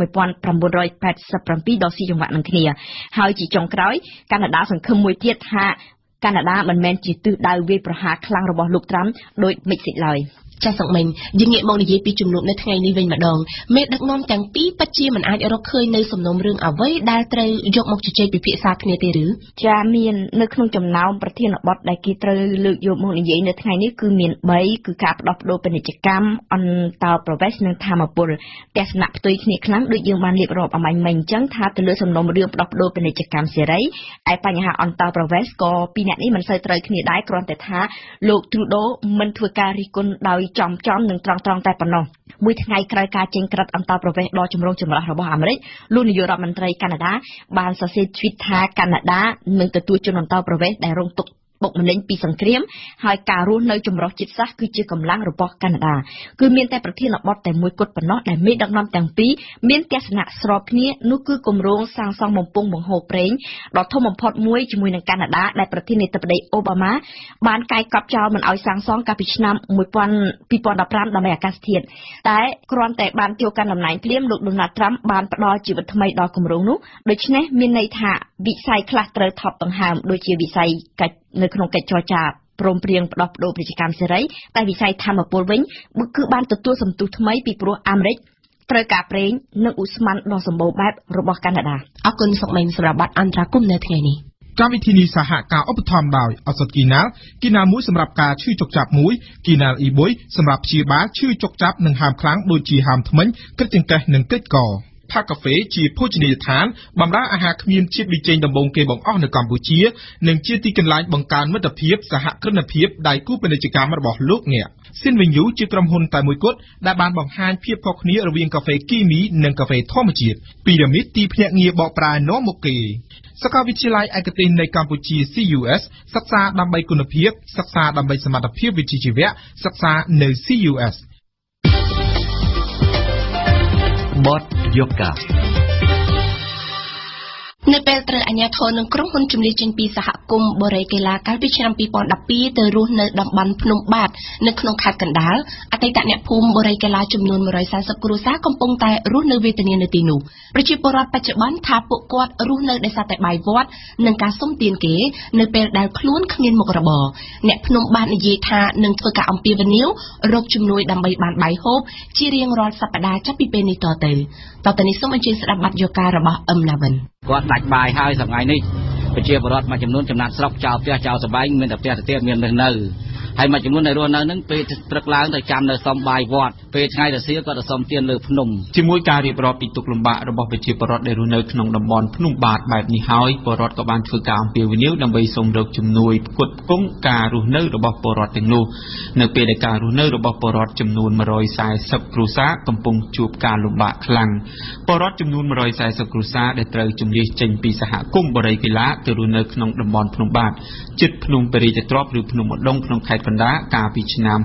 1987ដល់ស៊ីចង្វាក់នឹងគ្នាហើយជាចុងក្រោយកាណាដាសង្ឃឹមមួយទៀតថាកាណាដាមិនមែនជាទិសដៅវាយប្រហារខ្លាំងរបស់លោកត្រាំដោយមិចស៊ិកឡើយចាសសុកមិញយើងងាកមកនិយាយពីជំនួបនៅថ្ងៃនេះវិញម្ដងមេដឹកនាំទាំងពីរពិតជាមិនអាចរកឃើញនៅសំណុំរឿងអ្វីដែលត្រូវយកមកជជែកពិភាក្សាគ្នាទេឬចាមាននៅក្នុងចំណោមប្រធានបទដែលគេត្រូវលើកយកមកនិយាយនៅថ្ងៃនេះគឺមាន3គឺការផ្ដោះប្ដូរពាណិជ្ជកម្មអន្តោប្រវេសន៍និងធម្មពលទស្សនៈផ្ទុយគ្នាខ្លាំងដូចយើងបានរៀបរាប់អំបញ្ញមិញអញ្ចឹងថាទៅលើសំណុំរឿងផ្ដោះប្ដូរពាណិជ្ជកម្មសេរីឯបញ្ហាអន្តោប្រវេសន៍ក៏ពីរអ្នកនេះមិនសូវត្រូវគ្នាដែរគ្រាន់តែថាលោកទ្រូដូមិនធ្វើការរិះគន់ដោយចំនិងត្រង់តែប៉ុណ្ណោះមួយថ្ងៃក្រោយការចេញក្រិតអន្តោប្រវេសន៍ដ៏ចម្រូងចម្រាសរបស់អាមេរិកលោកនាយករដ្ឋមន្ត្រីកាណាដាបានសរសេរ tweet ថាកាណាដានឹងទទួលជនអន្តោប្រវេសន៍ដែលរងទុក្ខបុកម្នេញពីសង្គ្រាមហើយការរស់នៅចម្រុះជាតិសាសន៍គឺជាកម្លាំងរបស់កាណាដាគឺមានតែប្រធានបទតែមួយគត់ប៉ុណ្ណោះដែលមេដឹកនាំទាំងពីរមានទស្សនៈស្របគ្នានោះគឺគម្រោងសាងសង់បំពង់បង្ហូរប្រេងដ៏ធំបំផុតមួយជាមួយនឹងកាណាដាដែលប្រធានាធិបតីអូបាម៉ាបានកាយកប់ចោលមិនឲ្យសាងសង់កាលពីឆ្នាំ2015ដើម្បីអាកាសធាតុតែគ្រាន់តែបានចូលកាន់តំណែងភ្លាមលោកដូណាល់ត្រាំបានផ្ដល់ជីវិតថ្មីដល់គម្រោងនោះដូច្នេះមានន័យថាវិស័យខ្លះត្រូវថប់ដង្ហើមដូចជាវិស័យកិច្ចនៅក្នុងកិច្ចចរចាព្រមព្រៀងផ្ដោះប្ដូរពាណិជ្ជកម្មសេរីតែវិស័យធម្មពលវិញគឺបានទទួលសន្ទុះថ្មីពីព្រោះអាមេរិកត្រូវការប្រេងនិងឧស្ម័នដ៏សម្បូរបែបរបស់កាណាដាអរគុណសុកមិញសម្រាប់បទអន្តរាគមន៍នៅថ្ងៃនេះកម្មវិធីនេះសហការឧបត្ថម្ភដោយឱសថគីណាល់មួយសម្រាប់ការឈឺចុកចាប់មួយគីណាល់E3សម្រាប់ព្យាបាលឈឺចុកចាប់និងហើមខ្លាំងដូចជាហើមធ្មេញគ្រុឌចង្កេះនិងគ្រុឌកផាកាហ្វេជាភោជនីយដ្ឋានបម្រើអាហារគ្មានជាតិប៊ីចេងដំបូងគេបង្អស់នៅកម្ពុជានិងជាទីកន្លែងបង្កើនមិត្តភាពសហគ្រិនភាពដៃគូពាណិជ្ជកម្មរបស់លោកអ្នកស៊ីនវិញយូជាក្រុមហ៊ុនតែមួយគត់ដែលបានបង្ហាញភាពខុសគ្នារវាងកាហ្វេគីមីនិងកាហ្វេធម្មជាតិពីរ៉ាមីតទីភ្នាក់ងារបកប្រែនាំមុខគេសាកលវិទ្យាល័យឯកទេសនៃកម្ពុជា CUS សិក្សាដើម្បីគុណភាពសិក្សាដើម្បីសមត្ថភាពវិជ្ជាជីវៈសិក្សានៅ CUS បទយកកានៅពេលត្រូវអាជ្ញាធរនិងក្រុមហ៊ុនជំនះចេញពីសហគមន៍បូរីកេឡាកាលពីឆ្នាំ2012ទៅរស់នៅតំបន់ភ្នំបាតនៅក្នុងខេត្តកណ្ដាលអតីតអ្នកភូមិបូរីកេឡាចំនួន140គ្រួសារកំពុងតែរស់នៅវេទនានៅទីនោះប្រជាពលរដ្ឋបច្ចុប្បន្នថាពួកគាត់រស់នៅដោយសារតែបាយវត្តនិងការសុំទានគេនៅពេលដែលខ្លួនគ្មានមុខរបរអ្នកភ្នំបាតនិយាយថានឹងធ្វើការអំពាវនាវរកជំនួយដើម្បីបានបាយហូបជារៀងរាល់សប្តាហ៍ចាប់ពីពេលនេះតទៅនេះសូមអញ្ជើញស្ដាប់បទយកការរបស់អឹមណាវិនគាត់ដាច់បាយហើយថ្ងៃនេះប្រជាពលរដ្ឋមួយចំនួនចំណាត់ស្រុកចោលផ្ទះចោលសបែងមានតែផ្ទះទៅទៀតមាននៅហើយមួយចំនួនដែលរស់នៅនឹងពេលព្រឹកឡើងទៅចាំនៅសំបាយវត្តពេលថ្ងៃរសៀលក៏ទៅសំទានលើភ្នំជាមួយការរៀបរាប់ពីទុក្ខលំបាករបស់ប្រជាពលរដ្ឋដែលរស់នៅក្នុងតំបន់ភ្នំបាទបែបនេះហើយពលរដ្ឋក៏បានធ្វើការអំពាវនាវដើម្បីសូមរកជំនួយផ្គត់ផ្គង់ការរស់នៅរបស់ពលរដ្ឋទាំងនោះនៅពេលដែលការរស់នៅរបស់ពលរដ្ឋចំនួន140គ្រួសារកំពុងជួបការលំបាកខ្លាំងពលរដ្ឋចំនួន140គ្រួសារដែលត្រូវជម្លៀសចេញពីសហគមន៍បរិយាកីឡាទៅរស់នៅក្នុងតំបន់ភ្នំបាទជិតភ្នំពេរីទ្របឬភ្នំឧដុង្គក្នុងខេត្តកណ្ដាលកាលពីឆ្នាំ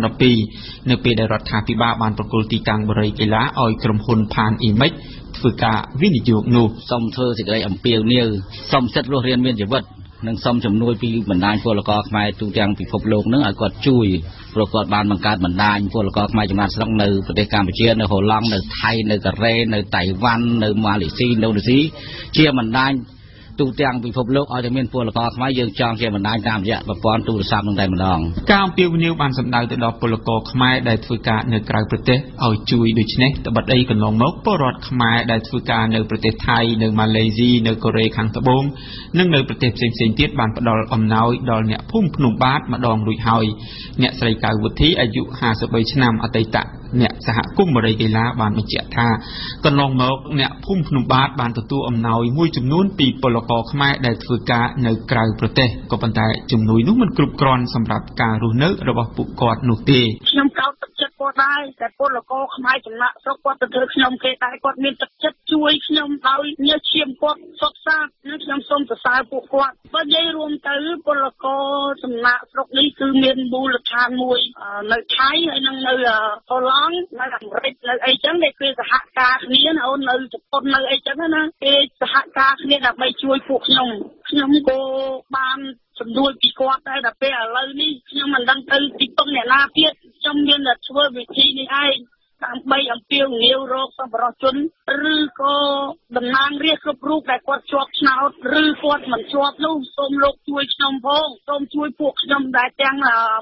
2012នៅពេលដែលរដ្ឋាភិបាលបានប្រគល់ទីតាំងបរិយាកីឡាឲ្យក្រុមហ៊ុនផានអ៊ីមិចធ្វើការវិនិយោគនោះសូមធ្វើសេចក្តីអំពាវនាវសូមសិទ្ធិរស់រានមានជីវិតនិងសូមជំនួយពីបណ្ដាញពលករខ្មែរទូទាំងពិភពលោកនឹងឲ្យគាត់ជួយព្រោះគាត់បានបង្កើតបណ្ដាញពលករខ្មែរចំណាត់ស្រុកនៅប្រទេសកម្ពុជានៅហូឡង់នៅថៃនៅកូរ៉េនៅតៃវ៉ាន់នៅម៉ាឡេស៊ីឥណ្ឌូនេស៊ីជាបណ្ដាញទូទាំងពិភពលោកឲ្យតែមានពលករខ្មែរយើងចង់ជាបណ្ដាញតាមរយៈប្រព័ន្ធទូរស័ព្ទនឹងតែម្ដងការអំពាវនាវបានសម្ដៅទៅដល់ពលករខ្មែរដែលធ្វើការនៅក្រៅប្រទេសឲ្យជួយដូច្នេះត្បិតអីកន្លងមកពលរដ្ឋខ្មែរដែលធ្វើការនៅប្រទេសថៃនៅម៉ាឡេស៊ីនៅកូរ៉េខាងត្បូងនិងនៅប្រទេសផ្សេងៗទៀតបានផ្ដល់អំណោយដល់អ្នកភូមិភ្នំបាទម្ដងរួចហើយអ្នកស្រីកៅវុធីអាយុ53ឆ្នាំអតីតអ្នកសហគមន៍បរិយាកីឡាបានបញ្ជាក់ថាកន្លងមកអ្នកភូមិភ្នំបាទបានទទួលអំណោយមួយចំនួនពីពលករខ្មែរដែលធ្វើការនៅក្រៅប្រទេសក៏ប៉ុន្តែជំនួយនោះមិនគ្រប់គ្រាន់សម្រាប់ការរស់នៅរបស់ពួកគាត់នោះទេខ្ញុំកោតទឹកចិត្តគាត់ដែរតែពលករខ្មែរចំណាក់ស្រុកគាត់ទៅធ្វើខ្ញុំគេតែគាត់មានទឹកចិត្តជួយខ្ញុំដោយញើសឈាមគាត់សុខសាន្តនិងខ្ញុំសូមសរសើរពួកគាត់បើនិយាយរួមទៅពលករចំណាក់ស្រុកនេះគឺមានមូលដ្ឋានមួយនៅថៃហើយនិងនៅហូឡង់នៅអាមេរិកនៅអីចឹងដែលគេសហការគ្នាណាអូននៅជប៉ុននៅអីចឹងណាគេសហការគ្នាដើម្បីជួយពួកខ្ញុំក៏បានសំដួលពីគាត់ដែរតែពេលឥឡូវនេះខ្ញុំមិនដឹងទៅទីពឹងអ្នកណាទៀតខ្ញុំមានតែធ្វើវិធីនេះឯងដើម្បីអំពាវនាវរកសម្បរជនឬក៏តំណាងរាស្ត្រគ្រប់រូបដែលគាត់ជាប់ឆ្នោតឬគាត់មិនជាប់នោះសូមលោកជួយខ្ញុំផងសូមជួយពួកខ្ញុំដែលទាំង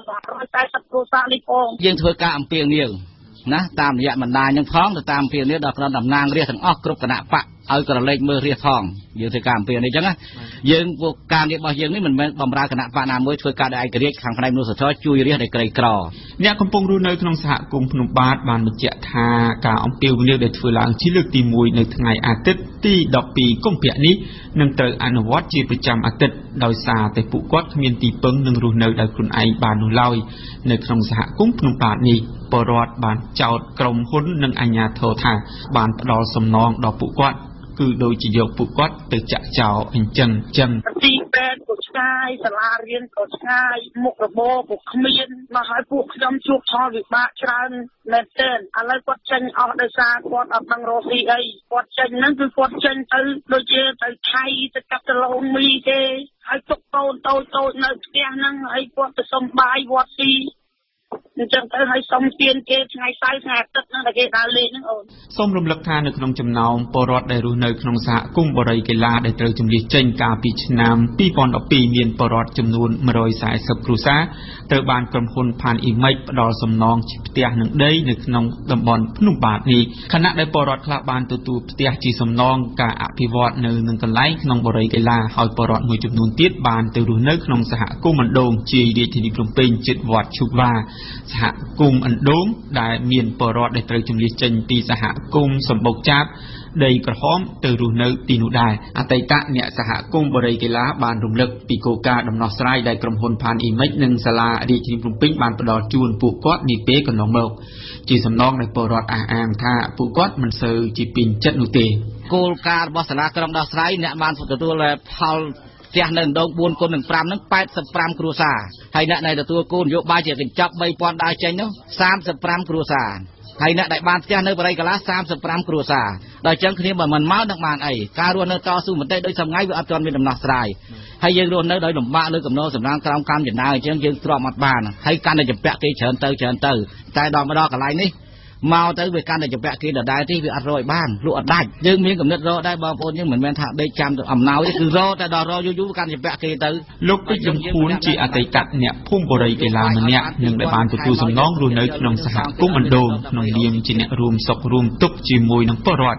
140គ្រួសារនេះផងយើងធ្វើការអំពាវនាវណាតាមរយៈបណ្ដាញនឹងផងទៅតាមអំពាវនាវដល់ក្រុមតំណាងរាស្ត្រទាំងអស់គ្រប់គណៈបកឲ្យក្រឡេកមើលរាស្ត្រផងយើងធ្វើការអំពាវនាវអញ្ចឹងណាយើងពួកការងាររបស់យើងនេះមិនមែនបំរើគណៈបកណាមួយធ្វើការដោយឯករាជ្យខាងផ្នែកមនុស្សធម៌ជួយរាស្ត្រដែលក្រីក្រអ្នកកំពុងរស់នៅក្នុងសហគមន៍ភ្នំបាទបានបញ្ជាក់ថាការអំពាវនាវដែលធ្វើឡើងជាលើកទី1នៅថ្ងៃអាទិត្យទី12កុម្ភៈនេះនឹងត្រូវអនុវត្តជាប្រចាំអាទិត្យដោយសារតែពួកគាត់គ្មានទីពឹងនឹងរស់នៅដោយខ្លួនឯងបាននោះឡើយនៅក្នុងសហគមន៍ភ្នំបាទនេះពលរដ្ឋបានចោទក្រុមហ៊ុននិងអាជ្ញាធរថាបានផ្ដល់សំណងដល់ពួកគាត់គឺដូចជាយកពួកគាត់ទៅចាក់ចោលអញ្ចឹងទីពេទ្យក៏ឆ្ងាយសាលារៀនក៏ឆ្ងាយមុខរបរក៏គ្មានមកឲ្យពួកខ្ញុំជួបផលវិបាកច្រើនមែនទែនឥឡូវគាត់ចេញអស់ដោយសារគាត់អត់ដឹងរកស៊ីអីគាត់ចេញហ្នឹងគឺគាត់ចេញទៅដូចជាទៅថៃទៅកាត់ទៅឡូនមីទេហើយទុកកូនតូចនៅផ្ទះហ្នឹងហើយគាត់ទៅសុំបាយវត្តស៊ីអញ្ចឹងទៅឲ្យសុំទានគេថ្ងៃសៅរ៍ថ្ងៃអាទិត្យហ្នឹងតែគេដើរលេងហ្នឹងអូនសូមរំលឹកថានៅក្នុងចំណោមពលរដ្ឋដែលរស់នៅក្នុងសហគមន៍បរិយាកីឡាដែលត្រូវជម្លៀសចេញកាលពីឆ្នាំ2012មានពលរដ្ឋចំនួន140គ្រួសារត្រូវបានក្រុមហ៊ុនផានអ៊ីមិចផ្ដល់សំណងជាផ្ទះនិងដីនៅក្នុងតំបន់ភ្នំបាទនេះខណៈដែលពលរដ្ឋខ្លះបានទទួលផ្ទះជាសំណងការអភិវឌ្ឍនៅនឹងកន្លែងក្នុងបរិយាកីឡាហើយពលរដ្ឋមួយចំនួនទៀតបានទៅរស់នៅក្នុងសហគមន៍អណ្ដូងជាយរាជធានីភ្នំពេញជិតវត្តឈូកវ៉ាសហគមន៍អណ្ដូងដែលមានពលរដ្ឋដែលត្រូវជម្លៀសចេញពីសហគមន៍សម្បុកចាបដីក្រហមទៅរស់នៅទីនោះដែរអតីតអ្នកសហគមន៍បរិយាកីឡាបានរំលឹកពីគោលការណ៍ដំណោះស្រាយដែលក្រុមហ៊ុនផានអ៊ីមិចនិងសាលារាជធានីភ្នំពេញបានផ្ដល់ជូនពួកគាត់នាពេលកន្លងមកជាសំណងដែលពលរដ្ឋអះអាងថាពួកគាត់មិនសូវជាពេញចិត្តនោះទេគោលការណ៍របស់សាលាក្រុងដោះស្រាយអ្នកបានទទួលផលផ្ទះនៅដង4គុណនឹង5ហ្នឹង85គ្រួសារហើយអ្នកដែលទទួលគោលនយោបាយជាកញ្ចប់ 3000 ដើរចេញនោះ35គ្រួសារហើយអ្នកដែលបានផ្ទះនៅបរិយាកាឡា35គ្រួសារដល់អញ្ចឹងគ្នាបើមិនមកនឹងបានអីការរស់នៅតស៊ូមតិដោយសម្ងាយវាអត់ទាន់មានដំណោះស្រាយហើយយើងរស់នៅដោយលំបាកលើកំណោសម្រាមក្រោមកម្មចំណាយអញ្ចឹងយើងទ្រាំអត់បានហើយកាន់តែចម្ពាក់គេច្រើនទៅតែដល់មកដល់កន្លែងនេះមកទៅវាកាន់តែចម្ពាក់គេដដែលទីវាអត់រកឲ្យបានលក់អត់ដាច់យើងមានកំណត់រកដែរបងប្អូនយើងមិនមែនថាដេកចាំអំណោយទេគឺរកតែដល់រកយូរកាន់តែចម្ពាក់គេទៅលោកពេជ្រលំភួនជាអតីតអ្នកភូមិបរិយាកីឡាម្នាក់និងដែលបានទទួលសំណងរស់នៅក្នុងសហគមន៍អណ្ដូងក្នុងនាមជាអ្នករួមសុខរួមទុក្ខជាមួយនឹងពលរដ្ឋ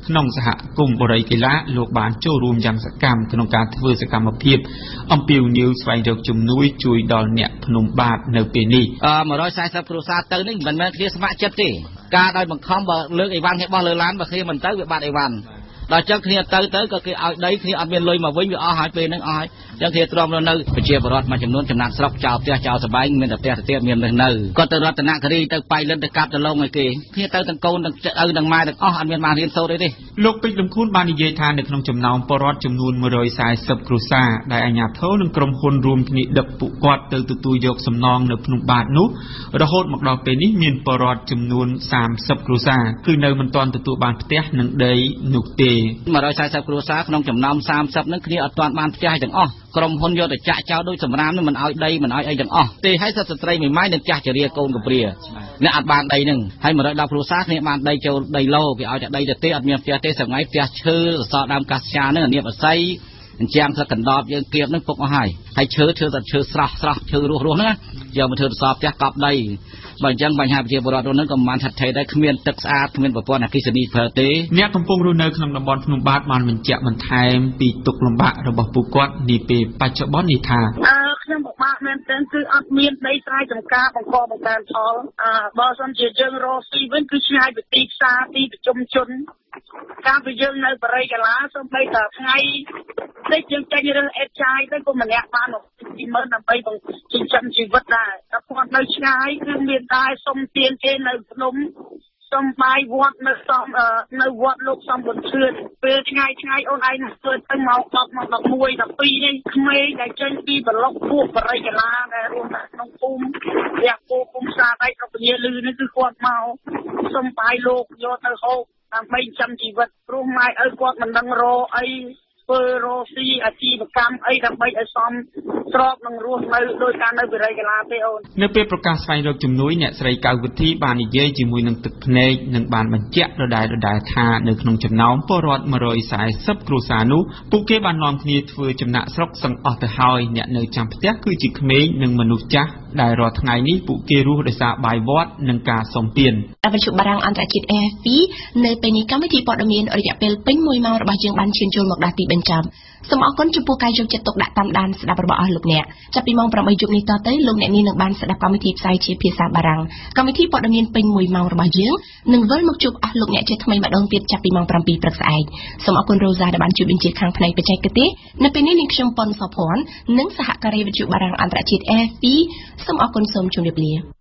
ក្នុងសហគមន៍បរិយាកីឡាលោកបានចូលរួមយ៉ាងសកម្មក្នុងការធ្វើសកម្មភាពអំពាវនាវស្វែងរកជំនួយជួយដល់អ្នកភ្នំបាទនៅពេលនេះ 140គ្រួសារទៅនេះមិនមែនគ្នាស្ម័គ្រចិត្តទេការដោយបង្ខំបើលើកអីវ៉ាន់គេបោះលើឡានបើគ្នាមិនទៅវាបាត់អីវ៉ាន់ដល់ចឹងគ្នាទៅក៏គេឲ្យដីគ្នាអត់មានលុយមកវិញវាអស់ហើយពេលហ្នឹងអស់ហើយចឹងគ្នាទ្រាំនៅប្រជាពលរដ្ឋមួយចំនួនចំណាក់ស្រុកចោលផ្ទះចោលសបែងមានតែផ្ទះទៅទៀតមាននៅគាត់ទៅរតនគិរីទៅបៃលិនទៅកាប់ទៅឡងឲ្យគេគ្នាទៅទាំងកូនទាំងឪទាំងម៉ែទាំងអស់អត់មានបានរៀនសូត្រអីទេលោកពេជ្រលំខួនបាននិយាយថានៅក្នុងចំណោមពលរដ្ឋចំនួន140គ្រួសារដែលអាជ្ញាធរនិងក្រុមហ៊ុនរួមគ្នាដឹកពួកគាត់ទៅទទួលយកសំណងនៅភ្នំបាទនោះរហូតមកដល់ពេលនេះមានពលរដ្ឋចំនួន30គ្រួសារគឺនៅមិនទាន់ទទួលបានផ្ទះនិងដីនោះទេ 140គ្រួសារក្នុងចំណោម30ហ្នឹងគ្នាអត់ទាន់បានផ្ទះទាំងអស់ក្រុមហ៊ុនយកទៅចាក់ចោលដូចសម្រាមនឹងមិនឲ្យដីមិនឲ្យអីទាំងអស់ទេហើយសិទ្ធិស្ត្រីមួយម៉ាយនឹងចាស់ចរិយាកូនកំព្រាអ្នកអត់បានដីហ្នឹងហើយ110គ្រួសារគ្នាបានដីចូលដីឡូគេឲ្យតែដីទៅទេអត់មានផ្ទះទេសថ្ងៃផ្ទះឈើសសរដើមកាសឆាហ្នឹងអានៀបអស័យអញ្ចឹងស្លឹកកណ្ដប់យើងគៀបហ្នឹងពុកអស់ហើយឈើតែឈើស្រស់ឈើរស់ហ្នឹងណាយកមកធ្វើសសរផ្ទះកប់ដីបើអញ្ចឹងបញ្ហាប្រជាពលរដ្ឋនោះក៏មិនថាត់ថេរដែរគ្មានទឹកស្អាតគ្មានប្រព័ន្ធអគ្គិសនីប្រើទេអ្នកកំពុងរស់នៅក្នុងតំបន់ភ្នំបាទបានបញ្ជាក់បន្ថែមពីទុក្ខលំបាករបស់ពួកគាត់នាពេលបច្ចុប្បន្ននេះថាខ្ញុំពិបាកមែនទែនគឺអត់មានដីស្រែចម្ការបង្កបង្កើនផលបើសិនជាយើងរកស៊ីវិញគឺឆ្ងាយពីទីផ្សារទីប្រជុំជនកាលពីយើងនៅបរិយាកាឡាសូម្បីតែថ្ងៃតិចយើងចេញរើសអេតចាយទៅក៏ម្នាក់បាន20000ដើម្បីចិញ្ចឹមជីវិតដែរតែគាត់នៅឆ្ងាយគឺមានតែសុំទានគេនៅភ្នំសុំបាយវត្តនៅវត្តលោកសំបុនឈឿនពេលថ្ងៃអូនឯងធ្វើទៅមក10មក11 12នេះក្មេងដែលចេញពីប្លុកពួកបរិយាកាឡាដែលរស់នៅក្នុងភូមិវាគោភូមិសាដៃក្នុងពញាលឺនេះគឺគាត់មកសុំបាយលោកយកទៅហូបដើម្បីចិញ្ចឹមជីវិតព្រោះម៉ែឪគាត់មិនដឹងរកអីធ្វើរកស៊ីអាជីវកម្មអីដើម្បីឲ្យសមស្របនឹងរស់នៅដោយការនៅវិរិយកាឡាទេអូននៅពេលប្រកាសស្វែងរកជំនួយអ្នកស្រីកៅវិធីបាននិយាយជាមួយនឹងទឹកភ្នែកនិងបានបញ្ជាក់ដដែលថានៅក្នុងចំណោមពលរដ្ឋ140គ្រួសារនោះពួកគេបាននាំគ្នាធ្វើចំណាក់ស្រុកសឹងអស់ទៅហើយអ្នកនៅចាំផ្ទះគឺជាក្មេងនិងមនុស្សចាស់ដែលរាល់ថ្ងៃនេះពួកគេរស់ដោយសារបាយវត្តនិងការសុំទានវិទ្យុបារាំងអន្តរជាតិ RFI នៅពេលនេះកម្មវិធីព័ត៌មានរយៈពេលពេញ1ម៉ោងរបស់យើងបានឈានចូលមកដល់ទីបញ្ចប់សូមអរគុណចំពោះការយកចិត្តទុកដាក់តាមដានស្ដាប់របស់អស់លោកអ្នកចាប់ពីម៉ោង 8 យប់នេះតទៅលោកអ្នកនាងនឹងបានស្ដាប់កម្មវិធីផ្សាយជាភាសាបារាំងកម្មវិធីព័ត៌មានពេញ1ម៉ោងរបស់យើងនឹងវិលមកជួបអស់លោកអ្នកជាថ្មីម្ដងទៀតចាប់ពីម៉ោង 7 ព្រឹកស្អែកសូមអរគុណរ៉ូសាដែលបានជួយបញ្ជាខាងផ្នែកបច្ចេកទេសនៅពេលនេះនាងខ្ញុំប៉ុនសុភ័ណ្ឌនិងសហការីវិទ្យុបារាំងអន្តរជាតិ RFI សូមអរគុណសូមជម្រាបលា